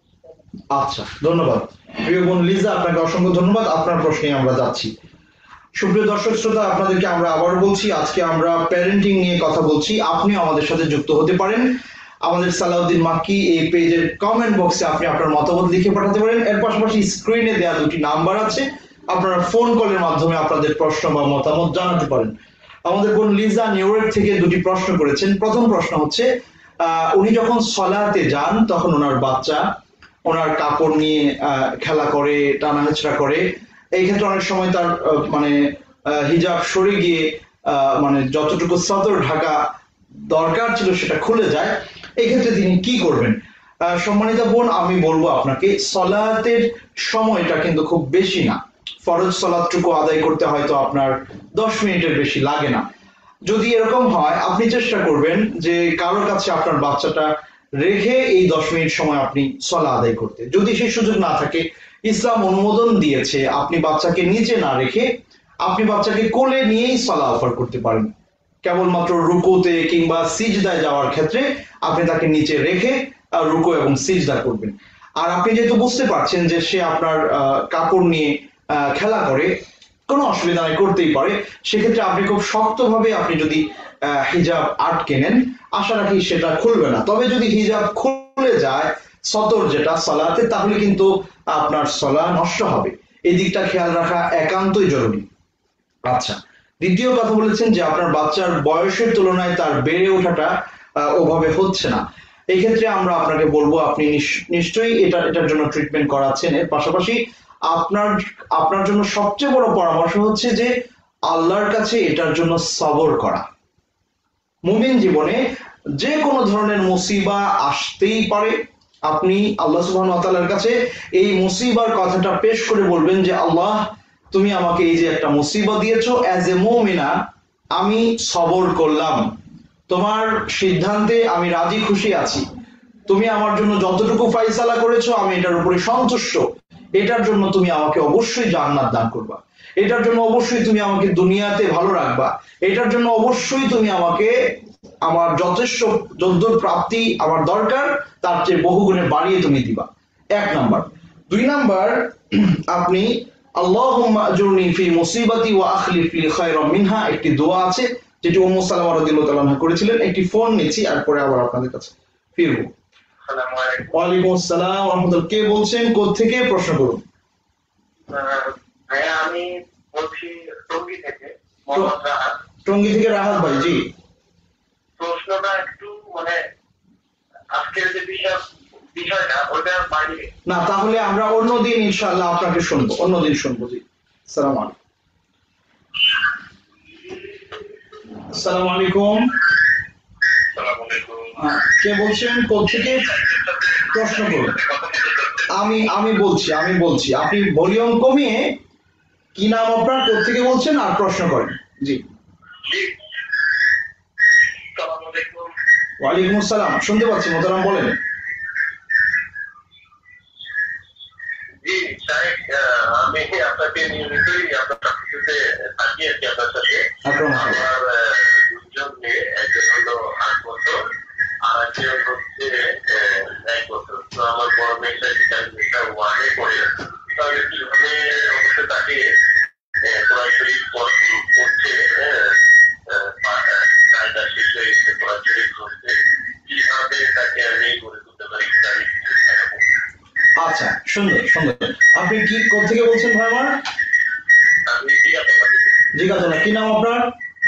আচ্ছা, ধন্যবাদ প্রিয় বোন লিজা, আপনাকে অসংখ্য ধন্যবাদ। আপনার প্রশ্নে আমরা যাচ্ছি। সুপ্রিয় দর্শক শ্রোতা, আপনাদেরকে আমরা আবার বলছি, আজকে আমরা প্যারেন্টিং নিয়ে কথা বলছি। আপনিও আমাদের সাথে যুক্ত হতে পারেন। আমাদের সালাউদ্দিন মাক্কি এই পেজের কমেন্ট বক্সে আপনি আপনার মতামত লিখে পাঠাতে পারেন। এর পাশাপাশি স্ক্রিনে দেওয়া দুটি নাম্বার আছে, আপনারা ফোন কলের মাধ্যমে আপনাদের প্রশ্ন বা মতামত জানাতে পারেন। আমাদের বোন লিজা নিউ ইয়র্ক থেকে দুটি প্রশ্ন করেছেন। প্রথম প্রশ্ন হচ্ছে, আহ উনি যখন সলাতে যান তখন ওনার বাচ্চা ওনার কাপড় নিয়ে আহ খেলা করে, টানা হেঁচড়া করে। এই ক্ষেত্রে অনেক সময় তার আহ, মানে আহ, হিজাব সরে গিয়ে আহ, মানে যতটুকু সদর ঢাকা দরকার ছিল সেটা খুলে যায়। এই ক্ষেত্রে তিনি কি করবেন? আহ, সম্মানিত বোন, আমি বলবো আপনাকে, সলাতের সময়টা কিন্তু খুব বেশি না। ফরজ সলাতটুকু আদায় করতে হয়তো আপনার দশ মিনিটের বেশি লাগে না। যদি এরকম হয়, আপনি চেষ্টা করবেন যে কারোর কাছে আপনার বাচ্চাটা রেখে এই দশ মিনিট সময় আপনি সলা আদায় করতে। যদি সেই সুযোগ না থাকে, ইসলাম অনুমোদন দিয়েছে আপনি বাচ্চাকে নিচে না রেখে আপনি বাচ্চাকে কোলে নিয়েই সলা অফার করতে পারেন। কেবলমাত্র রুকুতে কিংবা সিজদায় যাওয়ার ক্ষেত্রে আপনি তাকে নিচে রেখে আহ, রুকু এবং সিজদা করবেন। আর আপনি যেহেতু বুঝতে পারছেন যে সে আপনার আহ, কাপড় নিয়ে আহ, খেলা করে, কোনো অসুবিধা নাই, করতেই পারে, সেক্ষেত্রে আপনি খুব শক্তভাবে আপনি যদি আহ, হিজাব আটকে নেন, আশা রাখি সেটা খুলবে না। তবে যদি হিজাব খুলে যায় সতর যেটা সলাতে, তাহলে কিন্তু আপনার সলা নষ্ট হবে। এই দিকটা খেয়াল রাখা একান্তই জরুরি। আচ্ছা, দ্বিতীয় কথা বলেছেন যে আপনার বাচ্চার বয়সের তুলনায় তার বেড়ে ওঠাটা আহ, ওভাবে হচ্ছে না। এই ক্ষেত্রে আমরা আপনাকে বলবো, আপনি নিশ- নিশ্চয়ই এটা এটার জন্য ট্রিটমেন্ট করাচ্ছেন। এর পাশাপাশি আপনার আপনার জন্য সবচেয়ে বড় পরামর্শ হচ্ছে যে আল্লাহর কাছে এটার জন্য সবর করা। মুমিন জীবনে যে কোনো ধরনের মুসিবা আসতেই পারে। আপনি আল্লাহ সুবহানাহু ওয়া তাআলার কাছে এই মুসিবার কথাটা পেশ করে বলবেন যে আল্লাহ, তুমি আমাকে এই যে একটা মুসিবা দিয়েছো, অ্যাজ এ মুমিনা আমি সবর করলাম, তোমার সিদ্ধান্তে আমি রাজি খুশি আছি, তুমি আমার জন্য যতটুকু ফাইসালা করেছো আমি এটার উপরে সন্তুষ্ট। এটার জন্য তুমি আমাকে অবশ্যই জান্নাত দান করবা, এটার জন্য অবশ্যই তুমি আমাকে দুনিয়াতে ভালো রাখবা, এটার জন্য অবশ্যই তুমি আমাকে আমার যথেষ্ট যদ্দূর প্রাপ্তি আমার দরকার তার চেয়ে বহুগুণে বাড়িয়ে তুমি দিবা। এক নাম্বার। দুই নাম্বার, আপনি আল্লাহুম্মা আজুরনি ফি মুসিবাতি ওয়া আখলিফ লি খায়রাম মিনহা একটি দোয়া আছে, যেটি উম্মু সালামা রাদিয়াল্লাহু তাআলা আনহা করেছিলেন। একটি ফোন নিচ্ছি, আর পরে আবার আপনাদের কাছে ফিরবো। আসসালামু আলাইকুম। ওয়ালাইকুম আসসালাম ওয়া রাহমাতুল্লাহ। কে বলছেন, কোথা থেকে? প্রশ্ন করুন। আহ, ভাইয়া আমি বলছি টঙ্গী থেকে, মোহাম্মদ রাহাত। টঙ্গী থেকে রাহাত ভাই। জি, প্রশ্নটা একটু মানে আজকের যে বিষয় বিষয়টা ওটা বাইরে। না তাহলে আমরা অন্যদিন ইনশাআল্লাহ আপনাকে শুনবো, অন্যদিন শুনবো। জি, আসসালামু আলাইকুম। আসসালামু আলাইকুম। আসসালামু আলাইকুম। আহ, কে বলছেন, কোথা থেকে? প্রশ্ন করুন। আমি আমি বলছি আমি বলছি আপনি ভলিউম কমিয়ে, কি নাম আপনার, কোথা থেকে বলছেন, আর প্রশ্ন করেন। জি, জি, আসসালামু আলাইকুম। ওয়ালাইকুম আসসালাম, শুনতে পাচ্ছি মোহতারাম, বলেন। জি সাহেব, আহ, আমি আপনাকে নিয়মিতই আপনার সাথে থাকি আর কি, আপনার সাথে। আকরাম আমার আল্লাহ। আহ, দুজন মেয়ে, একজন হলো আট বছর আর একজন হচ্ছে আহ, এক বছর। তো আমার বড় মেয়েটা যেটা মেয়েটা ওয়ানে পড়ে, তাহলে কিভাবে অবশ্যই তাকে আহ, কোরআন শরীফ পড়- পড়ছে, হ্যাঁ, আহ, পা- আহ, কায়দা শেষ হয়ে গেছে, কোরআন শরীফ পড়ছে, কিভাবে তাকে আমি গড়ে তুলতে পারি ইসলামিক শিক্ষা? আচ্ছা, সুন্দর সুন্দর। আপনি কি কোথা থেকে বলছেন ভাই আমার? আমি কি আপনার জিজ্ঞাসা, কি নাম আপনার?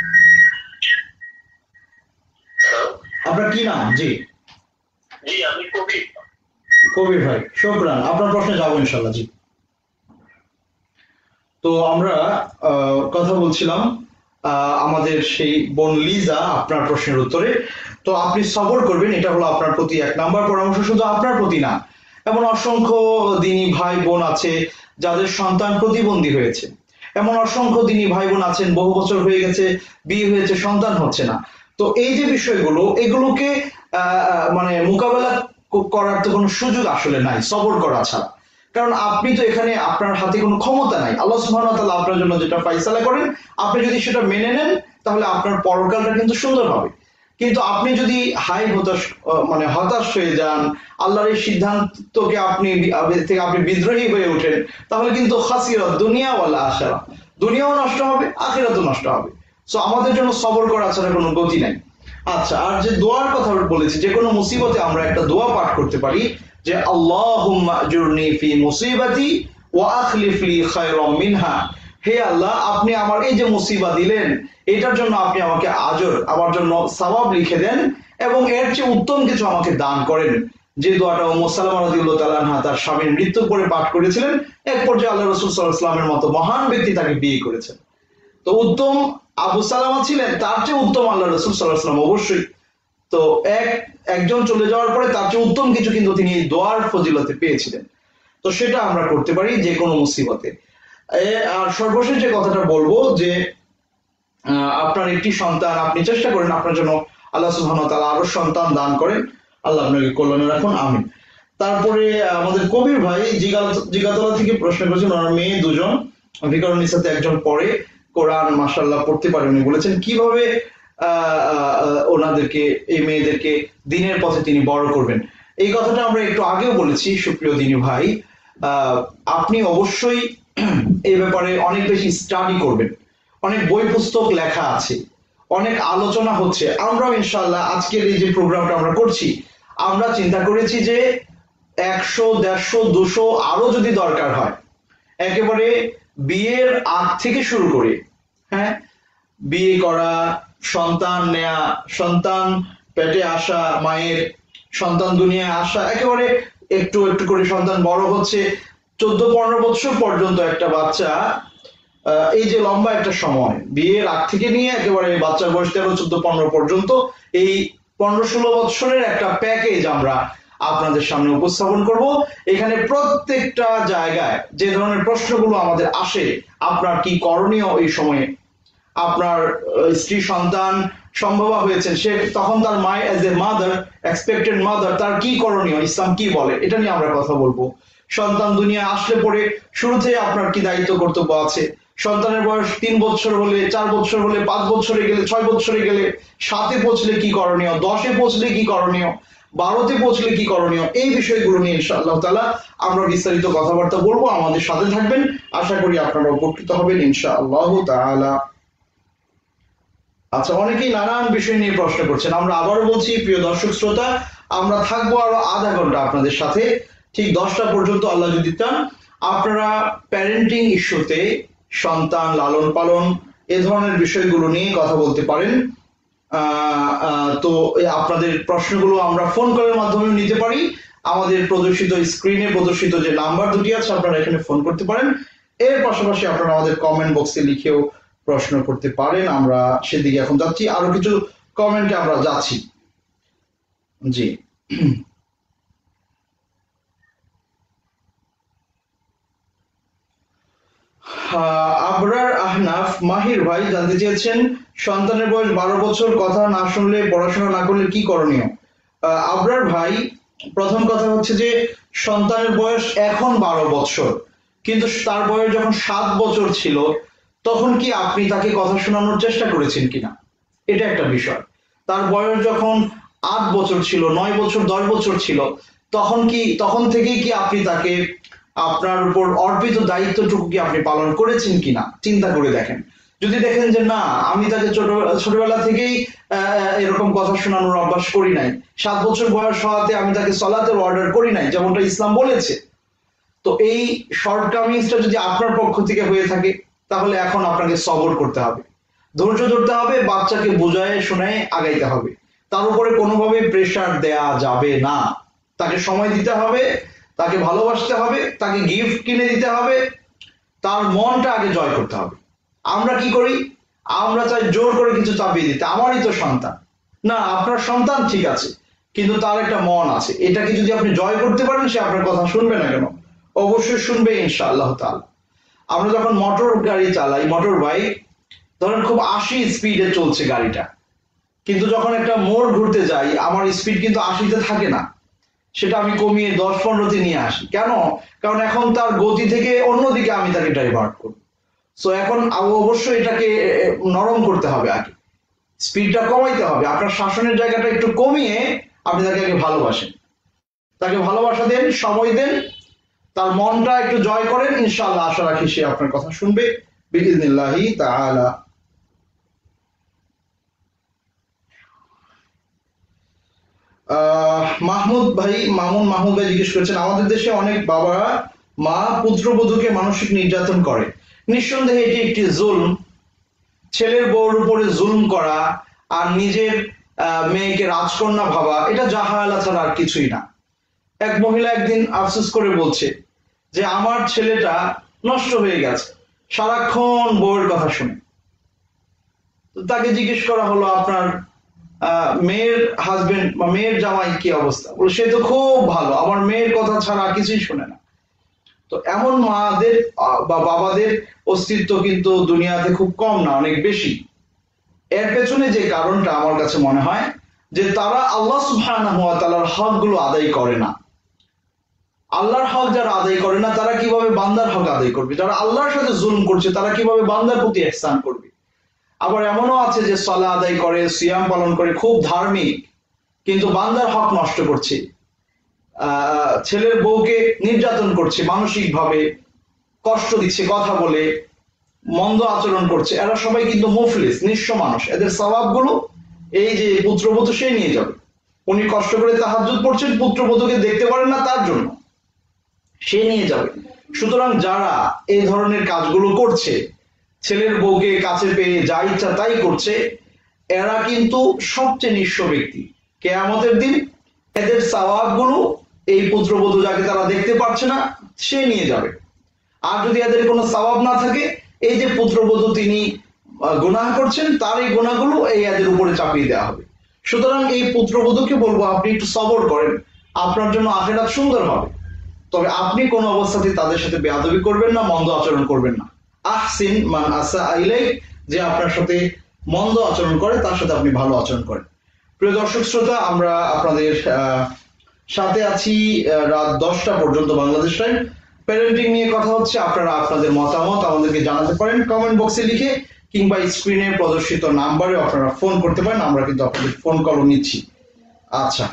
হ্যালো? আপনার কি নাম? জি, জি আমি কবি। কবির ভাই, শুকরান। আপনার প্রশ্নে যাবো ইনশাআল্লাহ। জি, তো আমরা আহ, কথা বলছিলাম আহ, আমাদের সেই বোন লিজা আপনার প্রশ্নের উত্তরে। তো আপনি সবর করবেন, এটা হলো আপনার প্রতি এক নাম্বার পরামর্শ। শুধু আপনার প্রতি না, এমন অসংখ্য দিনী ভাই বোন আছে যাদের সন্তান প্রতিবন্ধী হয়েছে, এমন অসংখ্য দিনী ভাই বোন আছেন বহু বছর হয়ে গেছে, বিয়ে হয়েছে, সন্তান হচ্ছে না। তো এই যে বিষয়গুলো, এগুলোকে আহ মানে মোকাবেলা করার তো কোনো সুযোগ আসলে নাই সবর করা ছাড়া। কারণ আপনি তো এখানে আপনার হাতে কোনো ক্ষমতা নাই। আল্লাহ সুবহানাহু ওয়া তাআলা আপনার জন্য যেটা ফয়সালা করেন, আপনি যদি সেটা মেনে নেন তাহলে আপনার পরকালটা কিন্তু সুন্দর হবে। কিন্তু আপনি যদি হাই হতাশ মানে হতাশ হয়ে যান, আল্লাহর এই সিদ্ধান্তকে আপনি থেকে আপনি বিদ্রোহী হয়ে ওঠেন, তাহলে কিন্তু খাসিরাত দুনিয়া ওয়াল আখিরা, দুনিয়াও নষ্ট হবে, আখিরাতও নষ্ট হবে। সো আমাদের জন্য সবর করা ছাড়া কোনো গতি নাই। আচ্ছা, আর যে দোয়ার কথা বলেছি, যে কোনো মুসিবতে আমরা একটা দোয়া পাঠ করতে পারি যে আল্লাহুম্মা আজুরনি ফি মুসিবাতি ওয়া আখলিফ লি খায়রাম মিনহা। হে আল্লাহ, আপনি আমার এই যে মুসিবা দিলেন, এটার জন্য আপনি আমাকে আজর, আমার জন্য সওয়াব লিখে দেন এবং এর চেয়ে উত্তম কিছু আমাকে দান করেন। যে দোয়াটা উম্মু সালামা রাদিয়াল্লাহু তাআলা আনহা তার স্বামীর মৃত্যুর পরে পাঠ করেছিলেন, এক পর্যায়ে আল্লাহ রাসূল সাল্লাল্লাহু আলাইহি ওয়াসাল্লামের মতো মহান ব্যক্তি তাকে বিয়ে করেছেন। তো উত্তম আবু সালামা ছিলেন, তার চেয়ে উত্তম আল্লাহ রাসূল সাল্লাল্লাহু আলাইহি ওয়াসাল্লাম অবশ্যই। তো এক একজন চলে যাওয়ার পরে তার চেয়ে উত্তম কিছু কিন্তু তিনি এই দোয়ার ফজিলতে পেয়েছিলেন। তো সেটা আমরা করতে পারি যে কোনো মুসিবতে। আর সর্বশেষ যে কথাটা বলবো যে আপনার একটি সন্তান, আপনি চেষ্টা করেন আপনার জন্য আল্লাহ সুবহানাহু ওয়া তাআলা আরো সন্তান দান করেন, আল্লাহ আপনাকে কল্যাণে রাখুন, আমিন। তারপরে আমাদের কবির ভাই জিগাতলা থেকে প্রশ্ন করেছেন, ওনার মেয়ে দুজন, ভিকারুন্নিসাতে একজন পড়ে, কোরআন মাশাআল্লাহ পড়তে পারে, উনি বলেছেন কিভাবে ওনাদেরকে, এই মেয়েদেরকে দিনের পথে তিনি বড় করবেন। এই কথাটা আমরা একটু আগেও বলেছি সুপ্রিয় দিনী ভাই, আপনি অবশ্যই এই ব্যাপারে অনেক বেশি স্টাডি করবেন। অনেক বই পুস্তক লেখা আছে, অনেক আলোচনা হচ্ছে। আমরাও ইনশাআল্লাহ আজকের এই যে প্রোগ্রামটা আমরা করছি, আমরা চিন্তা করেছি যে একশো দেড়শো দুশো আরো যদি দরকার হয়, একেবারে বিয়ের আগ থেকে শুরু করে, হ্যাঁ, বিয়ে করা, সন্তান নেয়া, সন্তান পেটে আসা, মায়ের সন্তান দুনিয়ায় আসা, একেবারে একটু একটু করে সন্তান বড় হচ্ছে, চোদ্দ পনেরো বছর পর্যন্ত একটা বাচ্চা, এই যে লম্বা একটা সময়, বিয়ের আগ থেকে নিয়ে একেবারে বাচ্চার বয়স তেরো চোদ্দ পনেরো পর্যন্ত, এই পনেরো ষোলো বছরের একটা প্যাকেজ আমরা আপনাদের সামনে উপস্থাপন করব। এখানে প্রত্যেকটা জায়গায় যে ধরনের প্রশ্নগুলো আমাদের আসে, আপনার কি করণীয় এই সময়ে, আপনার স্ত্রী সন্তান সম্ভবা হয়েছেন, সে তখন তার মা as a mother, expected mother, তার কি করণীয়, ইসলাম কি বলে, এটা নিয়ে আমরা কথা বলবো। সন্তান দুনিয়া আসলে পরে শুরুতে আপনার কি দায়িত্ব কর্তব্য আছে, সন্তানের বয়স তিন বছর হলে, চার বছর হলে, পাঁচ বছরে গেলে, ছয় বছরে গেলে, সাতে পৌঁছলে কি করণীয়, দশে পৌঁছলে কি করণীয়, বারোতে পৌঁছলে কি করণীয়, এই বিষয়গুলো নিয়ে ইনশাআল্লাহ তাআলা আমরা বিস্তারিত কথাবার্তা বলবো। আমাদের সাথে থাকবেন, আশা করি আপনারা উপকৃত হবেন ইনশাআল্লাহ তাআলা। আচ্ছা, অনেকেই নানান বিষয় নিয়ে প্রশ্ন করছেন। আমরা আবারও বলছি প্রিয় দর্শক শ্রোতা, আমরা থাকবো আরো আধা ঘন্টা আপনাদের সাথে, ঠিক দশটা পর্যন্ত আল্লাহ যদি চান। আপনারা প্যারেন্টিং ইস্যুতে, সন্তান লালন পালন, এ ধরনের বিষয়গুলো নিয়ে কথা বলতে পারেন। তো আপনাদের প্রশ্নগুলো আমরা ফোন কলের মাধ্যমে নিতে পারি। আমাদের প্রদর্শিত স্ক্রিনে প্রদর্শিত যে নাম্বার দুটি আছে, আপনারা এখানে ফোন করতে পারেন। এর পাশাপাশি আপনারা আমাদের কমেন্ট বক্সে লিখেও প্রশ্ন করতে পারেন। আমরা সেদিকে এখন যাচ্ছি, আরো কিছু কমেন্টে আমরা যাচ্ছি। জি, আবরার আহনাফ মাহির ভাই জানতে চেয়েছেন, সন্তানের বয়স বারো বছর, কথা না শুনলে, পড়াশোনা না করলে কি করণীয়? আবরার ভাই, প্রথম কথা হচ্ছে যে সন্তানের বয়স এখন বারো বছর, কিন্তু তার বয়স যখন সাত বছর ছিল, তখন কি আপনি তাকে কথা শোনানোর চেষ্টা করেছেন কিনা, এটা একটা বিষয়। তার বয়স যখন আট বছর ছিল, নয় বছর, দশ বছর ছিল, তখন কি, তখন থেকেই কি আপনি তাকে আপনার উপর অর্পিত দায়িত্বটুকু কি আপনি পালন করেছেন কিনা চিন্তা করে দেখেন। যদি দেখেন যে না, আমি তাকে ছোট ছোটবেলা থেকেই এরকম কথা শোনানোর অভ্যাস করি নাই, সাত বছর বয়স হওয়াতে আমি তাকে সলাতের অর্ডার করি নাই যেমনটা ইসলাম বলেছে, তো এই শর্টকামিংসটা যদি আপনার পক্ষ থেকে হয়ে থাকে, তাহলে এখন আপনাকে সবর করতে হবে, ধৈর্য ধরতে হবে, বাচ্চাকে বোঝায় শোনায় আগাইতে হবে। তার উপরে কোনোভাবে প্রেশার দেয়া যাবে না, তাকে সময় দিতে হবে, তাকে ভালোবাসতে হবে, তাকে গিফট কিনে দিতে হবে, তার মনটা আগে জয় করতে হবে। আমরা কি করি, আমরা চাই জোর করে কিছু চাপিয়ে দিতে, আমারই তো সন্তান। না, আপনার সন্তান ঠিক আছে, কিন্তু তার একটা মন আছে, এটাকে যদি আপনি জয় করতে পারেন, সে আপনার কথা শুনবে না কেন? অবশ্যই শুনবে ইনশাআল্লাহ তাআলা। আমরা যখন মোটর গাড়ি চালাই, মোটর বাইক, ধরেন খুব আশি স্পিডে চলছে গাড়িটা, কিন্তু যখন একটা মোড় ঘুরতে যাই আমার স্পিড কিন্তু আশিতে থাকে না, সেটা আমি কমিয়ে দশ পনেরোতে নিয়ে আসি। কেন? কারণ এখন তার গতি থেকে অন্যদিকে আমি তাকে ডাইভার্ট করব। সো এখন অবশ্যই এটাকে নরম করতে হবে, আগে স্পিডটা কমাইতে হবে। আপনার শাসনের জায়গাটা একটু কমিয়ে আপনি তাকে আগে ভালোবাসেন, তাকে ভালোবাসা দেন, সময় দেন, তার মনটা একটু জয় করেন, ইনশাআল্লাহ আশা রাখি সে আপনার কথা শুনবে বিইজনিল্লাহি তাআলা। আহ মাহমুদ ভাই, মামুন মাহমুদ ভাই জিজ্ঞেস করেছেন, আমাদের দেশে অনেক বাবারা মা পুত্রবধূকে মানসিক নির্যাতন করে, নিঃসন্দেহে এটি একটি জুলম। ছেলের বউর উপরে জুলম করা আর নিজের মেয়েকে রাজকন্যা ভাবা, এটা জাহালা ছাড়া আর কিছুই না। এক মহিলা একদিন আফসোস করে বলছে যে আমার ছেলেটা নষ্ট হয়ে গেছে, সারাক্ষণ বউয়ের কথা শুনে। তো তাকে জিজ্ঞেস করা হলো, আপনার মেয়ের হাজবেন্ড বা মেয়ের জামাই কি অবস্থা? বলে সে তো খুব ভালো, আমার মেয়ের কথা ছাড়া কিছুই শুনে না। তো এমন মাদের বা বাবাদের অস্তিত্ব কিন্তু দুনিয়াতে খুব কম না, অনেক বেশি। এর পেছনে যে কারণটা আমার কাছে মনে হয় যে তারা আল্লাহ সুবহানাহু ওয়া তাআলার হকগুলো আদায় করে না। আল্লাহর হক যারা আদায় করে না তারা কিভাবে বান্দার হক আদায় করবে? যারা আল্লাহর সাথে জুলম করছে তারা কিভাবে বান্দার প্রতি ইহসান করবে? আবার এমনও আছে যে সালাত আদায় করে, সিয়াম পালন করে, খুব ধার্মিক, কিন্তু বান্দার হক নষ্ট করছে, আহ ছেলের বউকে নির্যাতন করছে, মানসিক ভাবে কষ্ট দিচ্ছে, কথা বলে মন্দ আচরণ করছে। এরা সবাই কিন্তু মুফলিস, নিঃস্ব মানুষ। এদের সওয়াবগুলো এই যে পুত্রবধূ সে নিয়ে যাবে। উনি কষ্ট করে তাহাজ্জুদ পড়ছেন, পুত্রবধূকে দেখতে পারেন না তার জন্য, সে নিয়ে যাবে। সুতরাং যারা এই ধরনের কাজগুলো করছে, ছেলের বউকে কাছে পেয়ে যা ইচ্ছা তাই করছে, এরা কিন্তু সবচেয়ে নিঃস্ব ব্যক্তি। কিয়ামতের দিন এদের সওয়াবগুলো এই পুত্রবধূ যাকে তারা দেখতে পাচ্ছে না সে নিয়ে যাবে। আর যদি এদের কোনো সওয়াব না থাকে, এই যে পুত্রবধূ তিনি গুনাহ করছেন তার এই গুনাহগুলো এই এদের উপরে চাপিয়ে দেওয়া হবে। সুতরাং এই পুত্রবধূকে বলবো, আপনি একটু সবর করেন, আপনার জন্য আখিরাত সুন্দর হবে। তবে আপনি কোনো অবস্থাতেই তাদের সাথে বেয়াদবি করবেন না, মন্দ আচরণ করবেন না। আহসিন মান আসা ইলাইক, যে আপনার সাথে মন্দ আচরণ করে তার সাথে আপনি ভালো আচরণ করেন। প্রিয় দর্শক শ্রোতা, আমরা আপনাদের সাথে আছি রাত দশটা পর্যন্ত বাংলাদেশ টাইম। প্যারেন্টিং নিয়ে কথা হচ্ছে। আপনারা আপনাদের মতামত আমাদেরকে জানাতে পারেন কমেন্ট বক্সে লিখে, কিংবা স্ক্রিনে প্রদর্শিত নাম্বারে আপনারা ফোন করতে পারেন, আমরা কিন্তু আপনাদের ফোন কলও নিচ্ছি। আচ্ছা,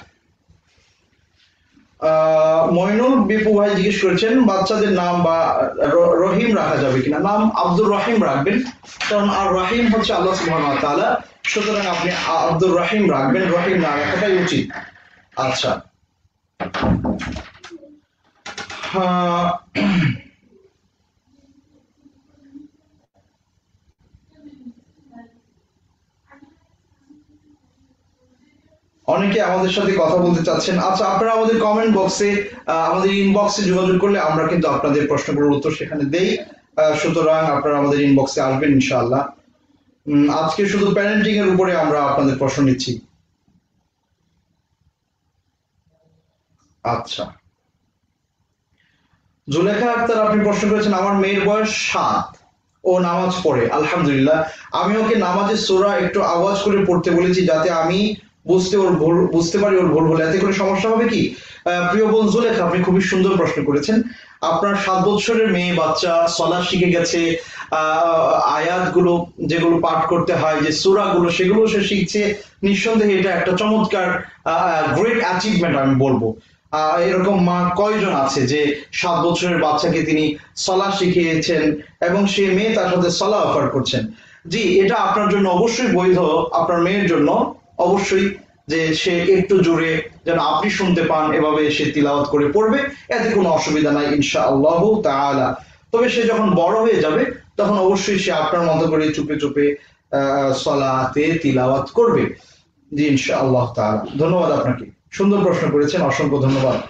আহ মইনুল বিপু ভাই জিজ্ঞেস করেছেন, বাচ্চাদের নাম বা রহিম রাখা যাবে কিনা? নাম আব্দুর রহিম রাখবেন, কারণ আর রহিম হচ্ছে আল্লাহ সুবহানাহু ওয়া তাআলা। সুতরাং আপনি আব্দুর রহিম রাখবেন, রহিম না রাখাটাই উচিত। আচ্ছা, অনেকে আমাদের সাথে কথা বলতে চাচ্ছেন। আচ্ছা, আপনারা আমাদের কমেন্ট বক্সে, আমাদের ইনবক্সে যোগাযোগ করলে আমরা কিন্তু আপনাদের প্রশ্নগুলোর উত্তর সেখানে দেই। সুতরাং আপনারা আমাদের ইনবক্সে আসবেন ইনশাআল্লাহ। আজকে শুধু প্যারেন্টিং এর উপরে আমরা আপনাদের প্রশ্ন নিচ্ছি। আচ্ছা, জুলেখা আক্তার আপনি প্রশ্ন করেছেন, আমার মেয়ের বয়স সাত, ও নামাজ পড়ে, আলহামদুলিল্লাহ। আমি ওকে নামাজের সূরা একটু আওয়াজ করে পড়তে বলেছি, যাতে আমি বুঝতে ওর ভুল বুঝতে পারি ওর ভুল হলে, এতে করে সমস্যা হবে কি? প্রিয় বোন জুলেখা, আপনি খুবই সুন্দর প্রশ্ন করেছেন। আপনার সাত বছরের মেয়ে বাচ্চা সলাৎ শিখে গেছে, আয়াতগুলো যেগুলো পাঠ করতে হয়, যে সূরাগুলো, সেগুলো সে শিখছে। নিঃসন্দেহে এটা একটা চমৎকার গ্রেট অ্যাচিভমেন্ট আমি বলবো। আহ এরকম মা কয়জন আছে যে সাত বছরের বাচ্চাকে তিনি সলাৎ শিখিয়েছেন এবং সে মেয়ে তার সাথে সলাৎ অফার করছেন। জি, এটা আপনার জন্য অবশ্যই বৈধ, আপনার মেয়ের জন্য অবশ্যই, যে সে একটু জোরে যেন আপনি শুনতে পান, এভাবে সে তিলাওয়াত করে পড়বে, এতে কোনো অসুবিধা নাই ইনশাআল্লাহ তাআলা। তবে সে যখন বড় হয়ে যাবে তখন অবশ্যই সে আপনার মতো করে চুপে চুপে আহ সলাতে তিলাওয়াত করবে। জি ইনশাআল্লাহ তাআলা। ধন্যবাদ আপনাকে, সুন্দর প্রশ্ন করেছেন, অসংখ্য ধন্যবাদ।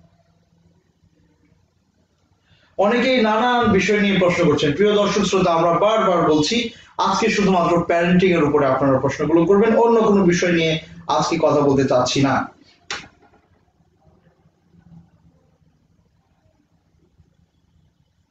অনেকেই নানান বিষয় নিয়ে প্রশ্ন করছেন। প্রিয় দর্শক শ্রোতা, আমরা বারবার বলছি, আজকে শুধুমাত্র প্যারেন্টিং এর উপরে আপনারা প্রশ্নগুলো করবেন, অন্য কোনো বিষয় নিয়ে আজকে কথা বলতে চাচ্ছি না।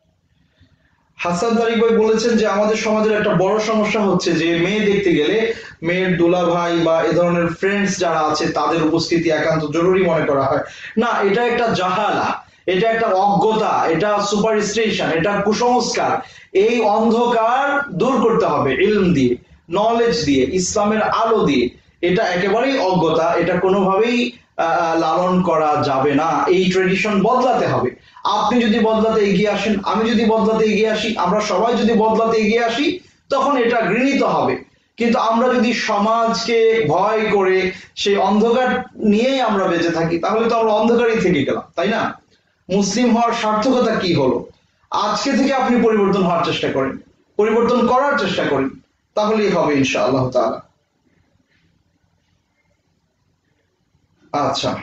হাসান তারিক ভাই বলেছেন যে আমাদের সমাজের একটা বড় সমস্যা হচ্ছে যে মেয়ে দেখতে গেলে মেয়ের দুলা ভাই বা এ ধরনের ফ্রেন্ডস যারা আছে তাদের উপস্থিতি একান্ত জরুরি মনে করা হয়। না, এটা একটা জাহালা, এটা একটা অজ্ঞতা, এটা সুপারস্টিশন, এটা কুসংস্কার। এই অন্ধকার দূর করতে হবে ইলম দিয়ে, নলেজ দিয়ে, ইসলামের আলো দিয়ে। এটা একেবারেই অজ্ঞতা, এটা কোনোভাবেই লালন করা যাবে না। এই ট্রেডিশন বদলাতে হবে। আপনি যদি বদলাতে এগিয়ে আসেন, আমি যদি বদলাতে এগিয়ে আসি, আমরা সবাই যদি বদলাতে এগিয়ে আসি, তখন এটা গৃহীত হবে। কিন্তু আমরা যদি সমাজকে ভয় করে সেই অন্ধকার নিয়েই আমরা বেঁচে থাকি, তাহলে তো আমরা অন্ধকারই থেকে গেলাম, তাই না? মুসলিম হওয়ার সার্থকতা কি হলো? আজকে থেকে আপনি পরিবর্তন হওয়ার চেষ্টা করেন, পরিবর্তন করার চেষ্টা করেন, তাহলেই হবে ইনশাআল্লাহ তাআলা। আচ্ছা,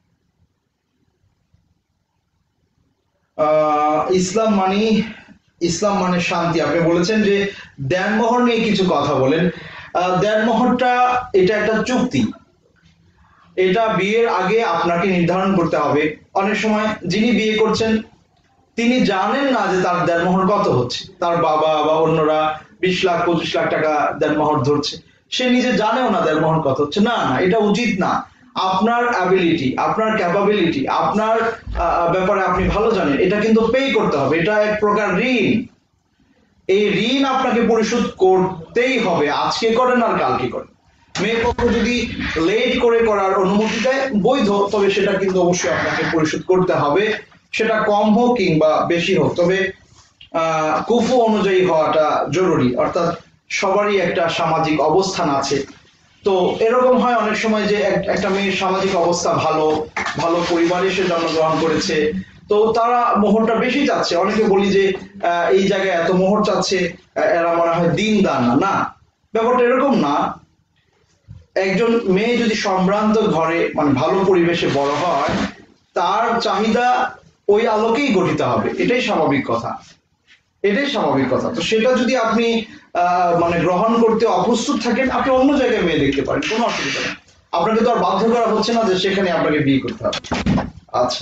আহ ইসলাম মানে ইসলাম মানে শান্তি। আপনি বলেছেন যে দেনমোহর নিয়ে কিছু কথা বলেন। আহ দেনমোহরটা এটা একটা চুক্তি, এটা বিয়ের আগে আপনাকে নির্ধারণ করতে হবে। অনেক সময় যিনি বিয়ে করছেন তিনি জানেন না যে তার দেনমোহর কত হচ্ছে, তার বাবা বা অন্যরা বিশ লাখ পঁচিশ লাখ টাকা দেনমোহর ধরছে, সে নিজে জানেও না দেনমোহর কত হচ্ছে। না না, এটা উচিত না। আপনার অ্যাবিলিটি, আপনার ক্যাপাবিলিটি, আপনার ব্যাপারে আপনি ভালো জানেন, এটা কিন্তু পে করতে হবে। এটা এক প্রকার ঋণ। এই ঋণ আপনাকে পরিশোধ করতেই হবে, আজকে করেন আর কালকে করেন। মেয়ে পক্ষ যদি লেট করে করার অনুমতি দেয় বৈধ, তবে সেটা কিন্তু অবশ্যই আপনাকে পরিশোধ করতে হবে, সেটা কম হোক কিংবা বেশি হোক। তবে আহ কুফু অনুযায়ী হওয়াটা জরুরি, অর্থাৎ সবারই একটা সামাজিক অবস্থান আছে। তো এরকম হয় অনেক সময় যে একটা মেয়ের সামাজিক অবস্থা ভালো, ভালো পরিবারে সে জন্মগ্রহণ করেছে, তো তারা মোহরটা বেশি চাচ্ছে। অনেকে বলি যে এই জায়গায় এত মোহর চাচ্ছে, এরা মনে হয় দিন দান না। না, ব্যাপারটা এরকম না। একজন মেয়ে যদি সম্ভ্রান্ত ঘরে মানে ভালো পরিবেশে বড় হয়, তার চাহিদা ওই আলোকেই গঠিত হবে, এটাই স্বাভাবিক কথা, এটাই স্বাভাবিক কথা। তো সেটা যদি আপনি আহ মানে গ্রহণ করতে অপ্রস্তুত থাকেন, আপনি অন্য জায়গায় মেয়ে দেখতে পারেন, কোনো অসুবিধা নেই। আপনাকে তো আর বাধ্য করা হচ্ছে না যে সেখানে আপনাকে বিয়ে করতে হবে। আচ্ছা,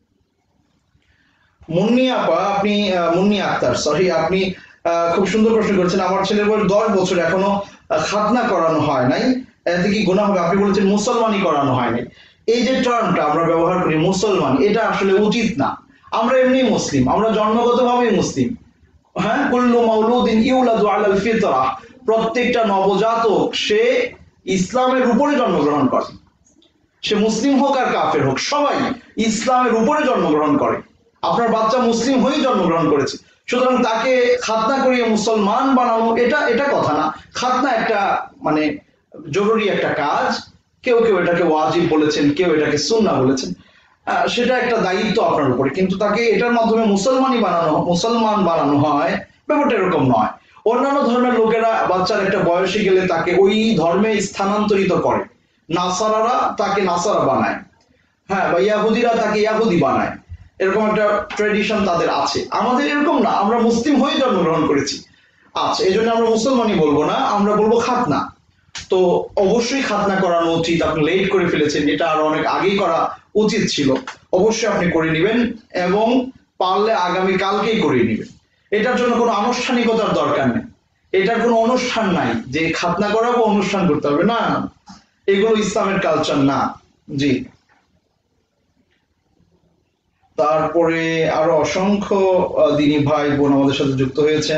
মুন্নি আপা, আপনি মুন্নি আক্তার, সরি, আপনি খুব সুন্দর প্রশ্ন করেছেন। আমার ছেলের বয়স দশ বছর, এখনো খাতনা করানো হয় নাই, এতে কি গুনাহ হবে? আপনি বলেছেন মুসলমানি করানো হয় নাই। এই যে টার্মটা আমরা ব্যবহার করি মুসলমান, এটা আসলে উচিত না। আমরা এমনি মুসলিম, আমরা জন্মগতভাবেই মুসলিম। হ্যাঁ, কুল্লু মাউলুদিন ইউলাদু আলাল ফিতরা, প্রত্যেকটা নবজাতক সে ইসলামের উপরে জন্মগ্রহণ করে। সে মুসলিম হোক আর কাফের হোক, সবাই ইসলামের উপরে জন্মগ্রহণ করে। আপনার বাচ্চা মুসলিম হয়েই জন্মগ্রহণ করেছে, সুতরাং তাকে খাতনা করিয়ে মুসলমান বানানো এটা এটা কথা না। খাতনা একটা মানে জরুরি একটা কাজ। কেউ কেউ এটাকে ওয়াজিব বলেছেন, কেউ এটাকে সুন্নাহ বলেছেন, সেটা একটা দায়িত্ব আপনার উপরে। কিন্তু তাকে এটার মাধ্যমে মুসলমানই বানানো মুসলমান বানানো হয়, ব্যাপারটা এরকম নয়। অন্যান্য ধর্মের লোকেরা বাচ্চার একটা বয়সে গেলে তাকে ওই ধর্মে স্থানান্তরিত করে। নাসারারা তাকে নাসারা বানায়, হ্যাঁ, বা ইয়াহুদিরা তাকে ইয়াহুদি বানায়, এরকম একটা ট্রেডিশন তাদের আছে। আমাদের এরকম না, আমরা মুসলিম হয়ে জন্মগ্রহণ করেছি। আচ্ছা, এই জন্য আমরা মুসলমানই বলবো না, আমরা বলবো খাতনা। তো অবশ্যই খাতনা করানো উচিত। আপনি লেট করে ফেলেছেন, এটা আরো অনেক আগেই করা উচিত ছিল। অবশ্যই আপনি করে নেবেন, এবং পারলে আগামী কালকেই করে নেবেন। এটার জন্য কোনো আনুষ্ঠানিকতার দরকার নেই, এটার কোনো অনুষ্ঠান নাই যে খাতনা করাবো, অনুষ্ঠান করতে হবে না, এগুলো ইসলামের কালচার না। জি, তারপরে আরো অসংখ্য দিনী ভাই বোন আমাদের সাথে যুক্ত হয়েছেন।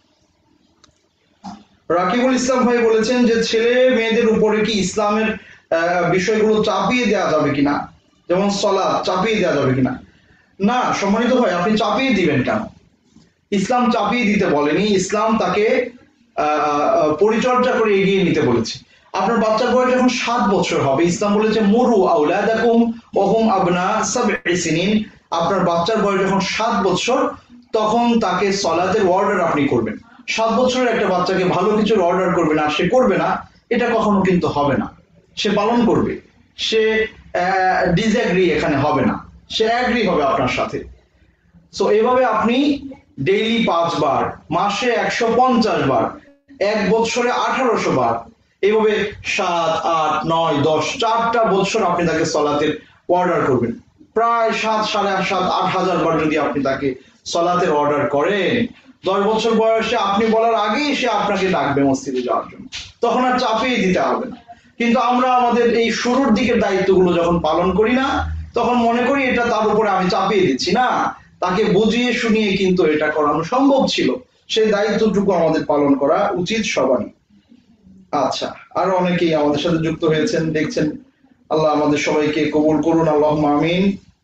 রাকিবুল ইসলাম ভাই বলেছেন যে ছেলে মেয়েদের উপরে কি ইসলামের বিষয়গুলো চাপিয়ে দেওয়া যাবে কিনা, যেমন সালাত চাপিয়ে দেওয়া যাবে কিনা? না সম্মানিত ভাই, আপনি চাপিয়ে দিবেন কেন? ইসলাম চাপিয়ে দিতে বলেনি, ইসলাম তাকে পরিচর্যা করে এগিয়ে নিতে বলেছে। আপনার বাচ্চার বয়স যখন সাত বছর হবে, ইসলাম বলেছে মুরু আওলাদাকুম ওহুম আবনা সাবঈ সিনিন। আপনার বাচ্চার বয়স যখন সাত বছর, তখন তাকে সালাতের অর্ডার আপনি করবেন। সাত বছরের একটা বাচ্চাকে ভালো কিছুর অর্ডার করবেন আর সে করবে না, এটা কখনো কিন্তু হবে না। সে পালন করবে, সে ডিসএগ্রি এখানে হবে না, সে অ্যাগ্রি হবে আপনার সাথে। সো এভাবে আপনি ডেইলি পাঁচবার, মাসে একশো পঞ্চাশ বার, এক বছরে আঠারোশো বার, এইভাবে সাত আট নয় দশ চারটা বছর আপনি তাকে সলাতের অর্ডার করবেন। প্রায় সাত সাড়ে সাত আট হাজার বার যদি আপনি তাকে সলাতের অর্ডার করেন, দশ বছর বয়সে আপনি বলার আগেই সে আপনাকে ডাকবে মসজিদে যাওয়ার জন্য। তখন আর চাপিয়ে দিতে হবে না। কিন্তু আমরা আমাদের এই শুরুর দিকের দায়িত্বগুলো যখন পালন করি না, তখন মনে করি এটা তার উপরে আমি চাপিয়ে দিচ্ছি। না, তাকে বুঝিয়ে শুনিয়ে কিন্তু এটা করানো সম্ভব ছিল। সেই দায়িত্বটুকু আমাদের পালন করা উচিত সবারই। আচ্ছা, আরো অনেকেই আমাদের সাথে যুক্ত হয়েছেন, দেখছেন। আল্লাহ আমাদের সবাইকে কবুল করুন, আল্লাহুম্মা আমিন।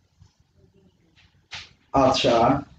আচ্ছা,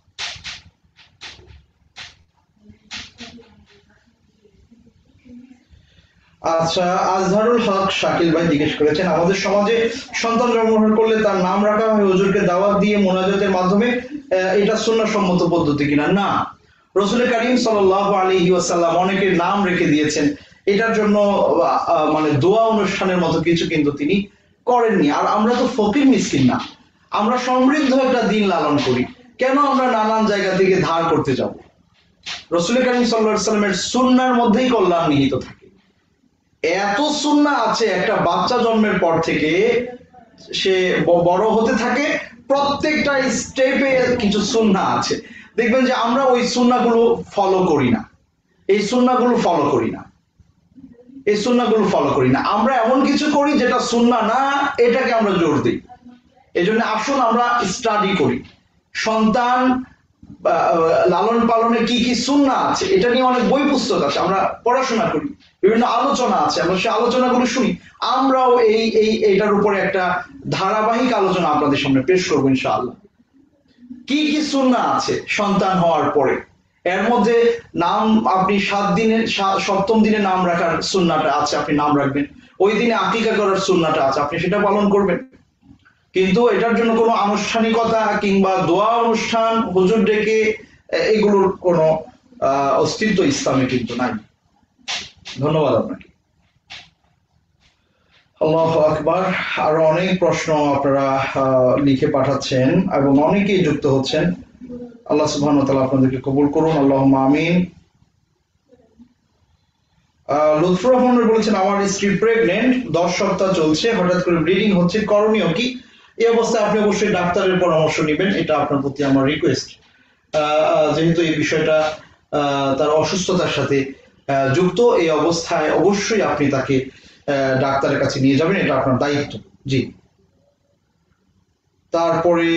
আচ্ছা আজহারুল হক শাকিল ভাই জিজ্ঞেস করেছেন, আমাদের সমাজে সন্তান জন্মগ্রহণ করলে তার নাম রাখা হয় হুজুরকে দাওয়াত দিয়ে মোনাজাতের মাধ্যমে, এটা সুন্নাহ সম্মত পদ্ধতি কিনা? না, রাসূল করিম সাল্লাল্লাহু আলাইহি ওয়াসাল্লাম অনেকের নাম রেখে দিয়েছেন, এটার জন্য মানে দোয়া অনুষ্ঠানের মতো কিছু কিন্তু তিনি করেননি। আর আমরা তো ফকির মিসকিন না, আমরা সমৃদ্ধ একটা দিন লালন করি, কেন আমরা নানান জায়গা থেকে ধার করতে যাব? রাসূল করিম সাল্লাল্লাহু আলাইহি ওয়াসাল্লামের সুন্নাহর মধ্যেই কল্যাণ নিহিত থাকে। এত সুন্নাহ আছে, একটা বাচ্চা জন্মের পর থেকে সে বড় হতে থাকে, প্রত্যেকটা স্টেপে কিছু সুন্নাহ আছে। দেখবেন যে আমরা ওই সুন্নাহগুলো ফলো করি না, এই সুন্নাহগুলো ফলো করি না, এই সুন্নাহগুলো ফলো করি না। আমরা এমন কিছু করি যেটা সুন্নাহ না, এটাকে আমরা জোর দিই। এই জন্য আসুন আমরা স্টাডি করি, সন্তান লালন পালনে কি কি সুন্নাহ আছে এটা নিয়ে অনেক বই পুস্তক আছে, আমরা পড়াশোনা করি, বিভিন্ন আলোচনা আছে, আমরা সেই আলোচনাগুলো শুনি। আমরাও এই এই এটার উপরে একটা ধারাবাহিক আলোচনা আপনাদের সামনে পেশ করবো ইনশাআল্লাহ। কি কি সুন্নাহ আছে সন্তান হওয়ার পরে, এর মধ্যে নাম আপনি সাত দিনের সপ্তম দিনে নাম রাখার সুন্নাহটা আছে, আপনি নাম রাখবেন। ওই দিনে আকিকা করার সুন্নাহটা আছে, আপনি সেটা পালন করবেন। কিন্তু এটার জন্য কোনো আনুষ্ঠানিকতা কিংবা দোয়া অনুষ্ঠান, হুজুর ডেকে, এগুলোর কোনো অস্তিত্ব ইসলামে কিন্তু নাই। ধন্যবাদ আপনাকে। আল্লাহু আকবার। আরো অনেক প্রশ্ন আপনারা লিখে পাঠাচ্ছেন এবং অনেকেই যুক্ত হচ্ছেন। আল্লাহ সুবহানাহু ওয়া তাআলা আপনাদেরকে কবুল করুন, আল্লাহুম্মা আমিন। লুৎফুর রহমান বলেছেন, আমার স্ত্রী প্রেগনেন্ট, দশ সপ্তাহ চলছে, হঠাৎ করে ব্লিডিং হচ্ছে, করণীয় কি? এই অবস্থায় আপনি অবশ্যই ডাক্তারের পরামর্শ নেবেন, এটা আপনার প্রতি আমার রিকোয়েস্ট। যেহেতু এই বিষয়টা তার অসুস্থতার সাথে যুক্ত, এই অবস্থায় অবশ্যই আপনি তাকে ডাক্তারের কাছে নিয়ে যাবেন, এটা আপনার দায়িত্ব। জি। তারপরে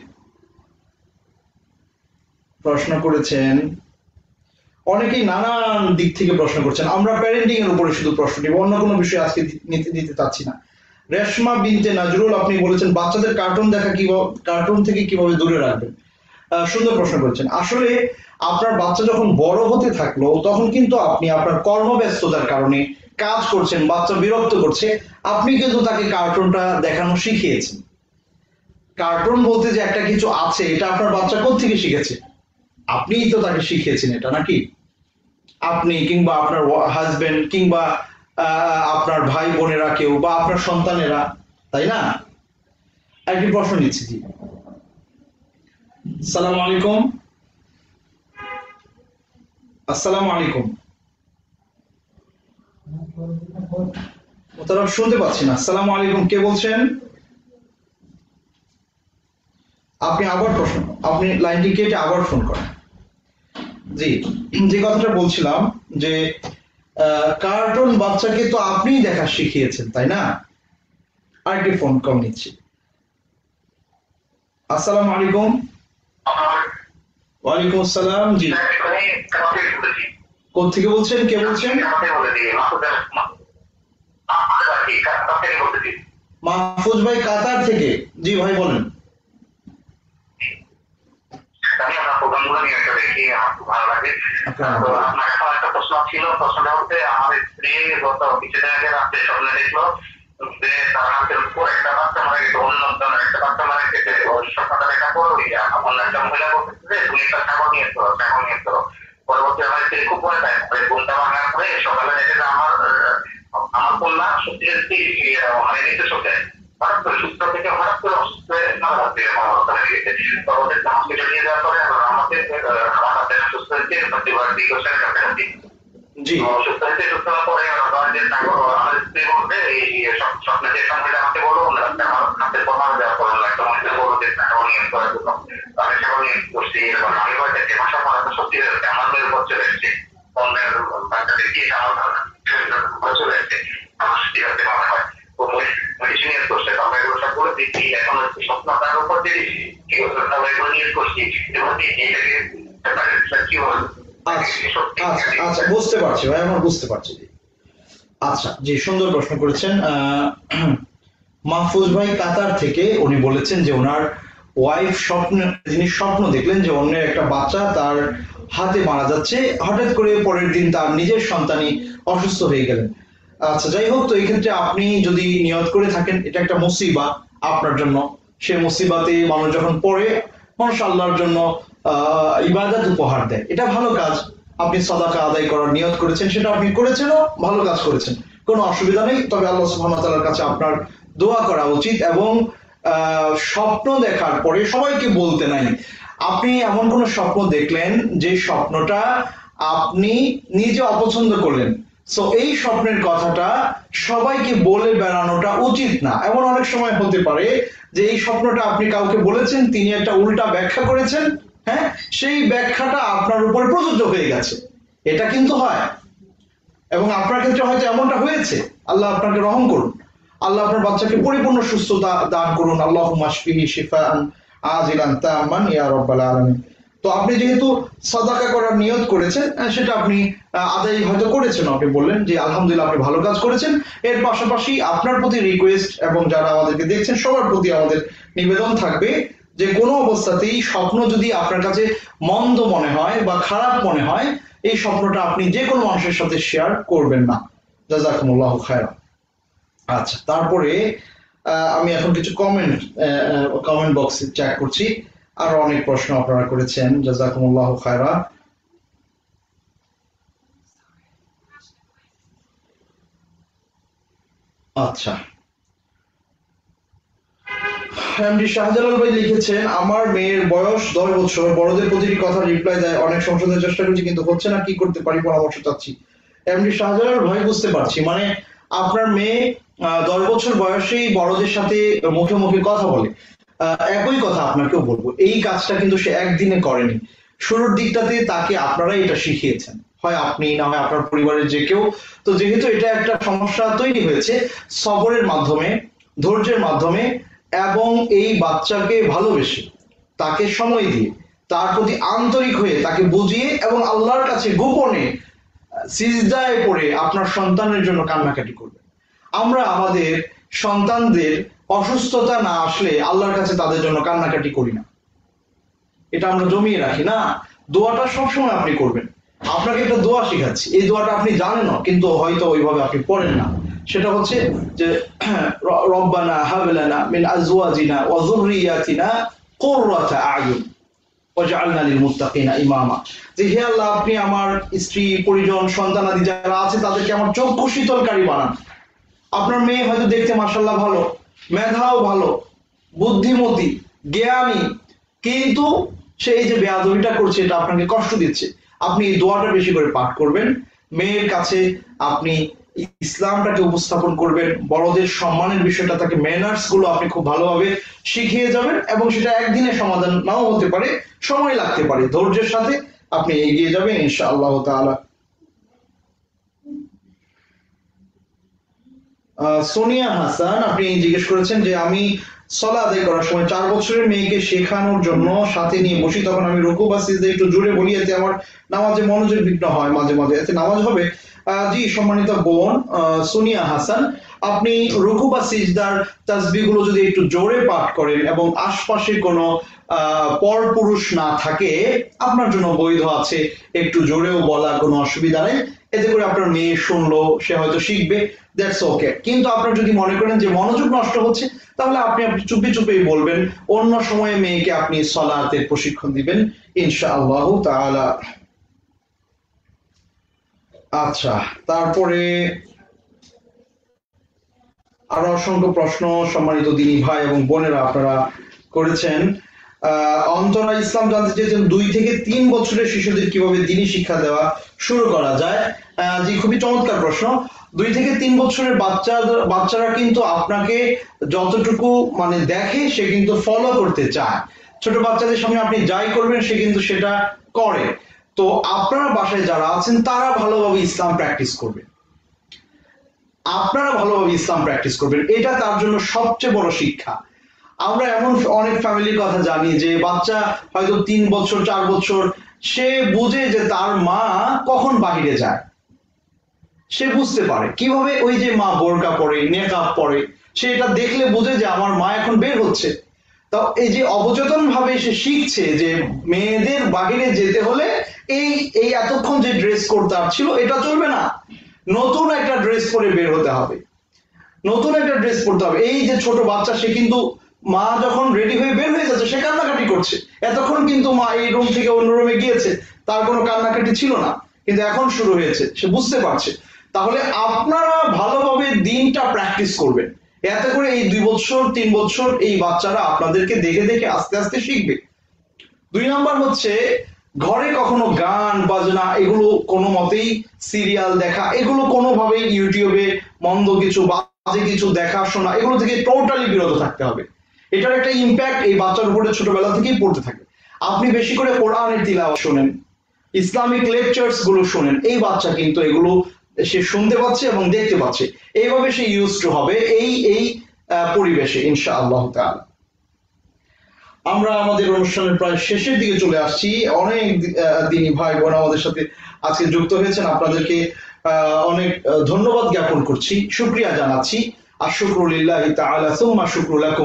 প্রশ্ন করেছেন অনেকেই নানান দিক থেকে প্রশ্ন করছেন, আমরা প্যারেন্টিং এর উপরে শুধু প্রশ্ন নিব, অন্য কোনো বিষয় আজকে নিতে দিতে চাচ্ছি না। রেশমা বিনতে নাজরুল আপনি বলেছেন, বাচ্চাদের কার্টুন দেখা কিভাবে, কার্টুন থেকে কিভাবে দূরে রাখবেন? সুন্দর প্রশ্ন করেছেন। আসলে আপনার বাচ্চা যখন বড় হতে থাকলো, তখন কিন্তু আপনি আপনার কর্মব্যস্ততার কারণে কাজ করছেন, বাচ্চা বিরক্ত করছে, আপনি কিন্তু তাকে কার্টুনটা দেখানো শিখিয়েছেন। কার্টুন বলতে যে একটা কিছু আছে, এটা আপনার বাচ্চা কোত্থেকে শিখেছে? আপনিই তো তাকে শিখিয়েছেন এটা, নাকি? আপনি কিংবা আপনার হাজবেন্ড কিংবা আপনার ভাই বোনেরা কেউ বা আপনার সন্তানেরা, তাই না? একটি প্রশ্ন নিচ্ছি। জি, আসসালামু আলাইকুম। আসসালামু আলাইকুম, মোতারাম শুনতে পাচ্ছি না। আসসালামু আলাইকুম, কে বলছেন? আপনি আবার প্রশ্ন, আপনি লাইনটি কেটে আবার ফোন করেন। জি, যে কথাটা বলছিলাম যে কার্টুন বাচ্চাকে তো আপনিই দেখা শিখিয়েছেন, তাই না? আরেকটি ফোন কল নিচ্ছি। আসসালামু আলাইকুম। ওয়ালাইকুম আসসালাম। জি, কোথা থেকে বলছেন, কে বলছেন? মাহফুজ ভাই, কাতার থেকে। জি ভাই বলেন। আমি আপনার প্রোগ্রামগুলো নিয়ে একটা দেখি, আমার খুব ভালো লাগে। তো আপনার এখন একটা প্রশ্ন ছিল, প্রশ্নটা হচ্ছে আমার স্ত্রী গত কিছুদিন আগে রাত্রে স্বপ্নে দেখলো যে তার হাতের উপর একটা বাচ্চা মারা গেছে, অন্য একটা বাচ্চা মারা গেছে। ওই স্বপ্নটা দেখার পর ওই অন্য একটা মহিলা বলতেছে যে তুমি একটা ছাগল নিয়ে এসো, ছাগল নিয়ে এসো। পরবর্তী আমার স্ত্রী খুব ভয় পায়, ঘুমটা ভাঙার পরে সকালে দেখে যে আমার আমার কন্যা সত্যি সত্যি মানে নিতে চোখে হঠাৎ করে সুস্থ থেকে হঠাৎ করে অসুস্থ হয়ে মারা যাচ্ছে, অবস্থা হয়ে গেছে। পরবর্তীতে হসপিটাল নিয়ে যাওয়ার পরে আমাকে আমার হাতে সুস্থ হয়েছে, প্রতিবার দিগোষের কাছাকাছি সুস্থ হয়েছে। সুস্থ হওয়ার পরে আমার স্ত্রী বলতে এই স্বপ্নে যে সময়টা আমাকে বলবো আমার হাতের কথা দেওয়া করলো না, একটা মহিলা বলবো যে ছাগল নিয়ে করার জন্য আমি ছাগল নিয়ে করছি। এরকম আমি হয়তো যে ভাষা পড়াতে সত্যি আমার মেয়ের উপর চলে এসেছে, অন্যের বাচ্চাদের কি আমার ধারণা চলে আসে আমার ঠিক আছে মাথা হয় ও মেডিসিন ইউজ করছে আমরা এগুলো সব করে দিচ্ছি এখন স্বপ্ন তার উপর দিয়ে দিচ্ছি ঠিক আছে আমরা এগুলো ইউজ করছি এবং এটাকে কি বল আচ্ছা আচ্ছা আচ্ছা বুঝতে পারছি ভাই, আমার বুঝতে পারছি। আচ্ছা জি, সুন্দর প্রশ্ন করেছেন। আহ মাহফুজ ভাই কাতার থেকে উনি বলেছেন যে ওনার ওয়াইফ স্বপ্ন যিনি স্বপ্ন দেখলেন যে অন্যের একটা বাচ্চা তার হাতে মারা যাচ্ছে, হঠাৎ করে পরের দিন তার নিজের সন্তানই অসুস্থ হয়ে গেলেন। আচ্ছা যাই হোক, তো এই ক্ষেত্রে আপনি যদি নিয়ত করে থাকেন এটা একটা মুসিবা আপনার জন্য, সে মুসিবাতে মানুষ যখন পড়ে মানুষ আল্লাহর জন্য আহ ইবাদত উপহার দেয়, এটা ভালো কাজ। আপনি সাদাকা আদায় করার নিয়ত করেছেন, সেটা আপনি করেছেনও, ভালো কাজ করেছেন, কোনো অসুবিধা নেই। তবে আল্লাহ সুবহানাহু ওয়া তাআলার কাছে আপনার দোয়া করা উচিত এবং আহ স্বপ্ন দেখার পরে সবাইকে বলতে নাই। আপনি এমন কোন স্বপ্ন দেখলেন যে স্বপ্নটা আপনি নিজে অপছন্দ করলেন, সো এই স্বপ্নের কথাটা সবাইকে বলে বেড়ানোটা উচিত না। এমন অনেক সময় হতে পারে যে এই স্বপ্নটা আপনি কাউকে বলেছেন, তিনি একটা উল্টা ব্যাখ্যা করেছেন, হ্যাঁ, সেই ব্যাখ্যাটা আপনার উপর প্রযোজ্য হয়ে গেছে, এটা কিন্তু হয়। এবং আপনার ক্ষেত্রে হয়তো এমনটা হয়েছে, আল্লাহ আপনাকে রহম করুন, আল্লাহ আপনার বাচ্চাকে পরিপূর্ণ সুস্থতা দান করুন, আল্লাহুম্মা শফিহি শিফাআন আজিলান তাম্মান ইয়া রাব্বাল আলামিন। তো আপনি যেহেতু সাদাকা করার নিয়ত করেছেন, সেটা আপনি আদায় হয়তো করেছেন, আপনি বললেন যে আলহামদুলিল্লাহ আপনি ভালো কাজ করেছেন। এর পাশাপাশি আপনার প্রতি রিকোয়েস্ট এবং যারা আমাদেরকে দেখছেন সবার প্রতি আমাদের নিবেদন থাকবে যে কোনো অবস্থাতেই স্বপ্ন যদি আপনার কাছে মন্দ মনে হয় বা খারাপ মনে হয়, এই স্বপ্নটা আপনি যে কোনো মানুষের সাথে শেয়ার করবেন না। জাযাকুমুল্লাহু খায়রান। আচ্ছা, তারপরে আমি এখন কিছু কমেন্ট কমেন্ট বক্সে চেক করছি, আরো অনেক প্রশ্ন আপনারা করেছেন, জাযাকুমুল্লাহু খায়রান। আচ্ছা, এমডি শাহজালাল ভাই লিখেছেন আমার মেয়ের বয়স দশ বছর, বড়দের প্রতিটি কথা রিপ্লাই দেয়, অনেক সংশোধনের চেষ্টা করছি কিন্তু হচ্ছে না, কি করতে পারি পরামর্শ চাচ্ছি। এমডি শাহজালাল ভাই বুঝতে পারছি, মানে আপনার মেয়ে দশ বছর বয়সেই বড়দের সাথে মুখে মুখে কথা বলে। একই কথা আপনাকেও বলবো, এই কাজটা কিন্তু সে একদিনে করেনি, শুরুর দিকটাতে তাকে আপনারাই এটা শিখিয়েছেন, হয় আপনি না হয় আপনার পরিবারের যে কেউ। তো যেহেতু এটা একটা সমস্যা তৈরি হয়েছে, সবরের মাধ্যমে, ধৈর্যের মাধ্যমে এবং এই বাচ্চাকে ভালোবেসে তাকে সময় দিয়ে তার প্রতি আন্তরিক হয়ে তাকে বুঝিয়ে এবং আল্লাহর কাছে গোপনে সিজদায় পড়ে আপনার সন্তানের জন্য কান্নাকাটি করবেন। আমরা আমাদের সন্তানদের অসুস্থতা না আসলে আল্লাহর কাছে তাদের জন্য কান্নাকাটি করি না, এটা আমরা জমিয়ে রাখি না। দোয়াটা সবসময় আপনি করবেন। আপনাকে একটা দোয়া শিখাচ্ছি, এই দোয়াটা আপনি জানেন না কিন্তু হয়তো ওইভাবে আপনি পড়েন না। সেটা হচ্ছে যে রব্বানা হাব লানা মিন আজওয়াজিনা ওয়া যুররিয়াতিনা কুররাতা আয়ুন ওয়াজআলনা লিল মুত্তাকিনা ইমামা। যে হে আল্লাহ, আপনি আমার স্ত্রী, পরিজন, সন্তানাদি যারা আছে তাদেরকে আমার চক্ষু শীতলকারী বানান। আপনার মেয়ে হয়তো দেখতে মাশাআল্লাহ ভালো, মেধাও ভালো, বুদ্ধিমতী, জ্ঞানী, কিন্তু সেই যে বেয়াদবিটা করছে এটা আপনাকে কষ্ট দিচ্ছে। আপনি এই দোয়াটা বেশি করে পাঠ করবেন, মেয়ের কাছে আপনি ইসলামটাকে উপস্থাপন করবেন, বড়দের সম্মানের বিষয়টা, তাকে ম্যানার্স গুলো আপনি খুব ভালোভাবে শিখিয়ে যাবেন এবং সেটা একদিনে সমাধান নাও হতে পারে, সময় লাগতে পারে, ধৈর্যের সাথে আপনি এগিয়ে যাবেন ইনশাআল্লাহ তাআলা। সোনিয়া হাসান আপনি জিজ্ঞেস করেছেন যে আমি সালাত আদায় করার সময় চার বছরের মেয়েকে শেখানোর জন্য সাথে নিয়ে বসি, তখন আমি রুকু বা সিজদা একটু জোরে বলি, এতে আমার নামাজে মনোযোগ বিঘ্ন হয় মাঝে মাঝে, এতে নামাজ হবে? জি সম্মানিত বোন সোনিয়া হাসান, আপনি রুকু বা সিজদার তাসবিহগুলো যদি একটু জোরে পাঠ করেন এবং আশপাশে কোনো আহ পরপুরুষ না থাকে, আপনার জন্য বৈধ আছে একটু জোরেও বলা, কোনো অসুবিধা নেই। এতে করে আপনার মেয়ে শুনলো, সে হয়তো শিখবে, দ্যাটস ওকে। কিন্তু আপনার যদি মনে করেন যে মনোযোগ নষ্ট হচ্ছে, তাহলে আপনি আপনি চুপে চুপেই বলবেন, অন্য সময়ে মেয়েকে আপনি সালাতের প্রশিক্ষণ দিবেন ইনশাআল্লাহ তাআলা। আচ্ছা, তারপরে আরো অসংখ্য প্রশ্ন সম্মানিত দিনী ভাই এবং বোনেরা আপনারা করেছেন। আহ অন্তরা ইসলাম জানতে চেয়েছেন দুই থেকে তিন বছরের শিশুদের কিভাবে দিনী শিক্ষা দেওয়া শুরু করা যায়। আহ জি খুবই চমৎকার প্রশ্ন। দুই থেকে তিন বছরের বাচ্চা বাচ্চারা কিন্তু আপনাকে যতটুকু মানে দেখে সে কিন্তু ফলো করতে চায়। ছোট বাচ্চাদের সামনে আপনি যাই করবেন সে কিন্তু সেটা করে। তো আপনারা বাসায় যারা আছেন তারা ভালোভাবে ইসলাম প্র্যাকটিস করবে, আপনারা ভালোভাবে ইসলাম প্র্যাকটিস করবেন, এটা তার জন্য সবচেয়ে বড় শিক্ষা। আমরা এমন অনেক ফ্যামিলির কথা জানি যে বাচ্চা হয়তো তিন বছর চার বছর, সে বুঝে যে তার মা কখন বাহিরে যায়, সে বুঝতে পারে কিভাবে, ওই যে মা বোরকা পরে নেকাব পরে, সে এটা দেখলে বুঝে যে আমার মা এখন বের হচ্ছে। তো এই যে অবচেতন ভাবে সে শিখছে যে মেয়েদের বাহিরে যেতে হলে এই এই এতক্ষণ যে ড্রেস করতে ছিল এটা চলবে না, নতুন একটা ড্রেস পরে বের হতে হবে, নতুন একটা ড্রেস পরতে হবে। এই যে ছোট বাচ্চা, সে কিন্তু মা যখন রেডি হয়ে বের হয়ে যাচ্ছে সে কান্নাকাটি করছে, এতক্ষণ কিন্তু মা এই রুম থেকে অন্য রুমে গিয়েছে, তার কোনো কান্নাকাটি ছিল না, কিন্তু এখন শুরু হয়েছে, সে বুঝতে পারছে। তাহলে আপনারা ভালোভাবে দিনটা প্র্যাকটিস করবেন, এতে করে এই দুই বছর তিন বছর এই বাচ্চারা আপনাদেরকে দেখে দেখে আস্তে আস্তে শিখবে। দুই নাম্বার হচ্ছে ঘরে কখনো গান বাজনা এগুলো কোনো মতেই, সিরিয়াল দেখা এগুলো কোনোভাবেই, ইউটিউবে মন্দ কিছু বাজে কিছু দেখা শোনা এগুলো থেকে টোটালি বিরত থাকতে হবে। এটার একটা ইম্প্যাক্ট এই বাচ্চার উপরে ছোটবেলা থেকেই পড়তে থাকে। আপনি বেশি করে কোরআনের তিলাওয়াত শোনেন, ইসলামিক লেকচার্স গুলো শোনেন, এই বাচ্চা কিন্তু এগুলো সে শুনতে পাচ্ছে এবং দেখতে পাচ্ছে, এইভাবে সে ইউজ টু হবে এই এই পরিবেশে ইনশাআল্লাহ তাআলা। আমরা আমাদের অনুষ্ঠানের প্রায় শেষের দিকে চলে আসছি। অনেক দিনই ভাই বোন আমাদের সাথে আজকে যুক্ত হয়েছেন, আপনাদেরকে অনেক ধন্যবাদ জ্ঞাপন করছি, শুকরিয়া জানাচ্ছি। আশকুরুলিল্লাহি তাআলা সুম্মা শুকরু লাকুম।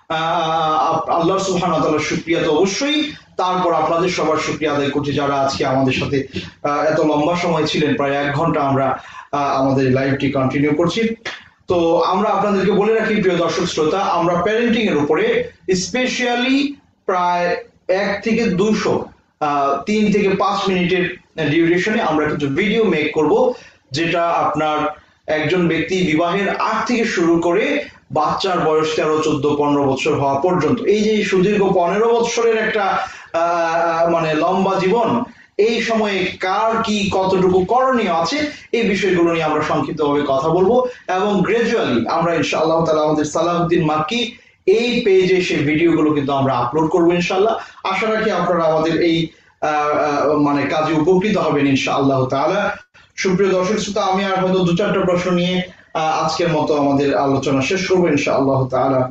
আল্লাহ সুবহানাহু ওয়া তাআলার শুকরিয়া তো অবশ্যই, তারপর আপনাদের সবার শুকরিয়া আদায় করছি যারা আজকে আমাদের সাথে এত লম্বা সময় ছিলেন, প্রায় এক ঘন্টা আমরা আমাদের লাইভটি কন্টিনিউ করছি। তো আমরা আপনাদেরকে বলে রাখি প্রিয় দর্শক শ্রোতা, আমরা প্যারেন্টিং এর উপরে স্পেশালি প্রায় এক থেকে দুশো তিন থেকে পাঁচ মিনিটের ডিউরেশনে আমরা কিছু ভিডিও মেক করব, যেটা আপনার একজন ব্যক্তি বিবাহের আগ থেকে শুরু করে বাচ্চার বয়স তেরো চোদ্দ পনেরো বছর হওয়া পর্যন্ত, এই যে সুদীর্ঘ পনেরো বছরের একটা আহ মানে লম্বা জীবন, এই সময়ে কার কি কতটুকু করণীয় আছে এই বিষয়গুলো নিয়ে আমরা সংক্ষিপ্তভাবে কথা বলবো, এবং গ্রাজুয়ালি আমরা ইনশাআল্লাহ তাআলা আমাদের সালাহুদ্দিন মাক্কি এই পেজে সেই ভিডিওগুলো কিন্তু আমরা আপলোড করবো ইনশাআল্লাহ। আশা রাখি আপনারা আমাদের এই মানে কাজে উপকৃত হবেন ইনশাআল্লাহ তাআলা। সুপ্রিয় দর্শক শ্রোতা, আমি আর হয়তো দু চারটা প্রশ্ন নিয়ে আজকের মতো আমাদের আলোচনা শেষ করবো ইনশাআল্লাহ তাআলা।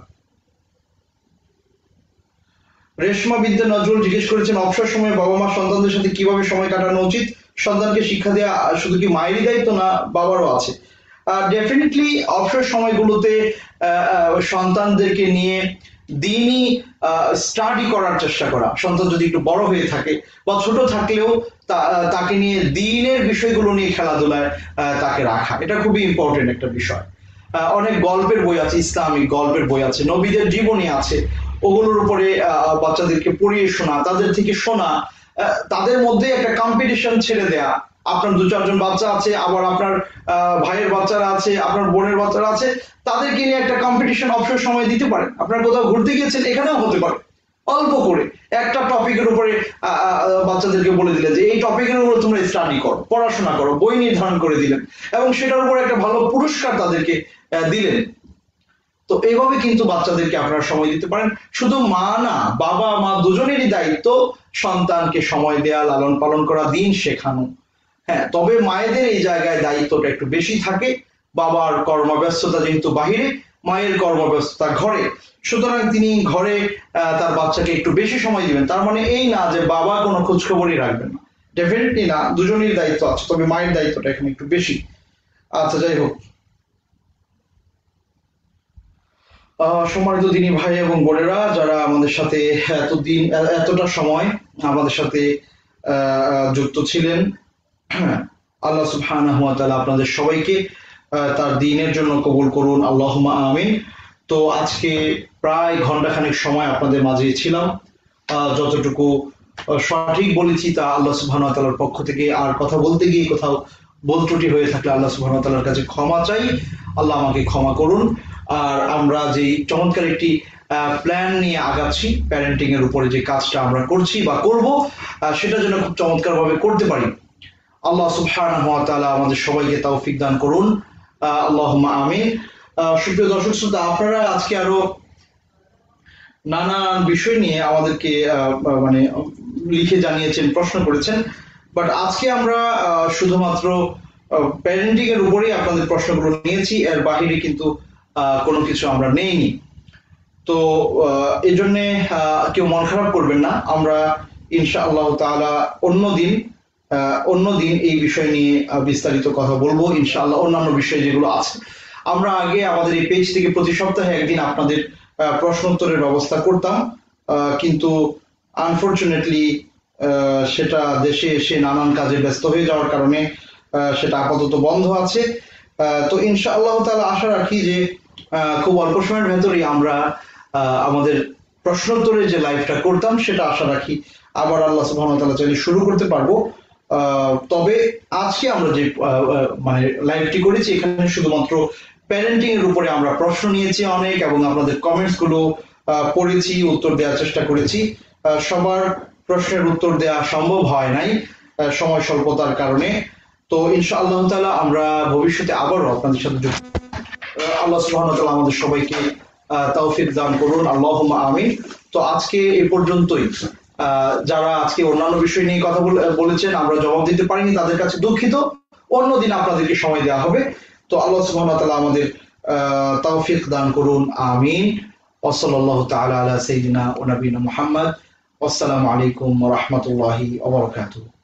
রেশমা বিদ্যা নজরুল জিজ্ঞেস করেছেন, অবসর সময়ে বাবা মা সন্তানদের সাথে কিভাবে সময় কাটানো উচিত? সন্তানকে শিক্ষা দেওয়া শুধু কি মায়েরই দায়িত্ব, না বাবারও আছে? ডেফিনেটলি অবসর সময়গুলোতে সন্তানদেরকে নিয়ে দিনই স্টাডি করার চেষ্টা করা, সন্তান যদি একটু বড় হয়ে থাকে বা ছোট থাকলেও তাকে নিয়ে দিনের বিষয়গুলো নিয়ে খেলাধুলায় তাকে রাখা, এটা খুবই ইম্পর্টেন্ট একটা বিষয়। অনেক গল্পের বই আছে, ইসলামিক গল্পের বই আছে, নবীদের জীবনী আছে, ওগুলোর উপরে বাচ্চাদেরকে পড়িয়ে শোনা, তাদের থেকে শোনা, তাদের মধ্যে একটা কম্পিটিশন ছেড়ে দেয়া। আপনার দু চারজন বাচ্চা আছে, আবার আপনার ভাইয়ের বাচ্চারা আছে, আপনার বোনের বাচ্চারা আছে, তাদেরকে নিয়ে একটা কম্পিটিশন অবসর সময় দিতে পারেন। আপনার কোথাও ঘুরতে গিয়েছেন, এখানেও হতে পারে, অল্প করে একটা টপিকের উপরে বাচ্চাদেরকে বলে দিলে যে এই টপিকের উপরে তোমরা স্টাডি করো, পড়াশোনা করো, বই নির্ধারণ করে দিলেন এবং সেটার উপর একটা ভালো পুরস্কার তাদেরকে দিলেন। তো এইভাবে কিন্তু বাচ্চাদেরকে আপনারা সময় দিতে পারেন। শুধু মা না, বাবা মা দুজনেরই দায়িত্ব সন্তানকে সময় দেয়া, লালন পালন করা, দিন শেখানো। হ্যাঁ, তবে মায়েদের এই জায়গায় দায়িত্বটা একটু বেশি থাকে। বাবার কর্মব্যস্ততা যেহেতু বাহিরে, মায়ের কর্মব্যস্ততা ঘরে, সুতরাং তিনি ঘরে তার বাচ্চাকে একটু বেশি সময় দিবেন। তার মানে এই না যে বাবা কোনো খোঁজ খবরই রাখবেন না, ডেফিনেটলি না, দুজনেরই দায়িত্ব আছে, তবে মায়ের দায়িত্বটা এখানে একটু বেশি। আচ্ছা, যাই হোক, সম্মানিত দিনী ভাই এবং বোনেরা যারা আমাদের সাথে এতদিন এতটা সময় আমাদের সাথে যুক্ত ছিলেন, আল্লাহ সুবহানাহু ওয়া তাআলা আপনাদের সবাইকে তার দ্বীনের জন্য কবুল করুন, আল্লাহুম্মা আমিন। তো আজকে প্রায় ঘন্টাখানেক সময় আপনাদের মাঝে ছিলাম, যতটুকু সঠিক বলেছি তা আল্লাহ সুবহানাহু ওয়া তাআলার পক্ষ থেকে, আর কথা বলতে গিয়ে কোথাও ভুল ত্রুটি হয়ে থাকলে আল্লাহ সুবহানাহু ওয়া তাআলার কাছে ক্ষমা চাই, আল্লাহ আমাকে ক্ষমা করুন। আর আমরা যে চমৎকার একটি প্ল্যান নিয়ে আগাচ্ছি, প্যারেন্টিং এর উপরে যে কাজটা আমরা করছি বা করব, সেটা যেন খুব চমৎকার ভাবে করতে পারি। আল্লাহ সুবহানাহু ওয়া তাআলা আমাদের সবাইকে তৌফিক দান করুন, আল্লাহুম্মা আমিন। সুপ্রিয় দর্শক শ্রোতা, আপনারা আজকে আরো নানান বিষয় নিয়ে আমাদেরকে মানে লিখে জানিয়েছেন, প্রশ্ন করেছেন, বাট আজকে আমরা শুধুমাত্র প্যারেন্টিং এর উপরেই আপনাদের প্রশ্নগুলো নিয়েছি, এর বাহিরে কিন্তু আহ, কোনো কিছু আমরা নেইনি। তো এই জন্য কেউ মন খারাপ করবেন না, আমরা ইনশাআল্লাহ তাআলা অন্যদিন অন্যদিন এই বিষয় নিয়ে বিস্তারিত কথা বলবো ইনশাআল্লাহ। অন্যান্য বিষয় যেগুলো আছে, আমরা আগে আমাদের এই পেজ থেকে প্রতি সপ্তাহে একদিন আপনাদের প্রশ্ন উত্তরের ব্যবস্থা করতাম, কিন্তু আনফরচুনেটলি সেটা দেশে এসে নানান কাজে ব্যস্ত হয়ে যাওয়ার কারণে সেটা আপাতত বন্ধ আছে। তো ইনশাআল্লাহ তাআলা আশা রাখি যে খুব অল্প সময়ের ভেতরেই আমরা আমাদের প্রশ্নোত্তরের যে লাইভটা করতাম সেটা আশা রাখি আবার আল্লাহ সুবহানাহু ওয়া তাআলা চাইলে শুরু করতে পারবো। তবে আজকে আমরা যে মানে লাইভটি করেছি এখানে শুধুমাত্র প্যারেন্টিং এর উপরে আমরা প্রশ্ন নিয়েছি অনেক, এবং আপনাদের কমেন্টস গুলো পড়েছি, উত্তর দেওয়ার চেষ্টা করেছি। সবার প্রশ্নের উত্তর দেওয়া সম্ভব হয় নাই সময় স্বল্পতার কারণে। তো ইনশাআল্লাহ তাআলা আমরা ভবিষ্যতে আবারও আপনাদের সাথে যুক্ত। আল্লাহ সুবহানাহু ওয়া তাআলা আমাদের সবাইকে তৌফিক দান করুন, আল্লাহুম্মা আমিন। তো আজকে এ পর্যন্তই। যারা আজকে অন্যান্য বিষয় নিয়ে কথা বলেছেন আমরা জবাব দিতে পারিনি, তাদের কাছে দুঃখিত, অন্যদিন আপনাদেরকে সময় দেওয়া হবে। তো আল্লাহ সুবহানাহু ওয়া তাআলা আমাদের তৌফিক দান করুন, আমিন। ওয়া সাল্লাল্লাহু তাআলা আলা সাইয়্যিদিনা ওয়া নবিয়িনা মুহাম্মদ। আসসালামু আলাইকুম ওয়া রাহমাতুল্লাহি ওয়া বারাকাতুহু।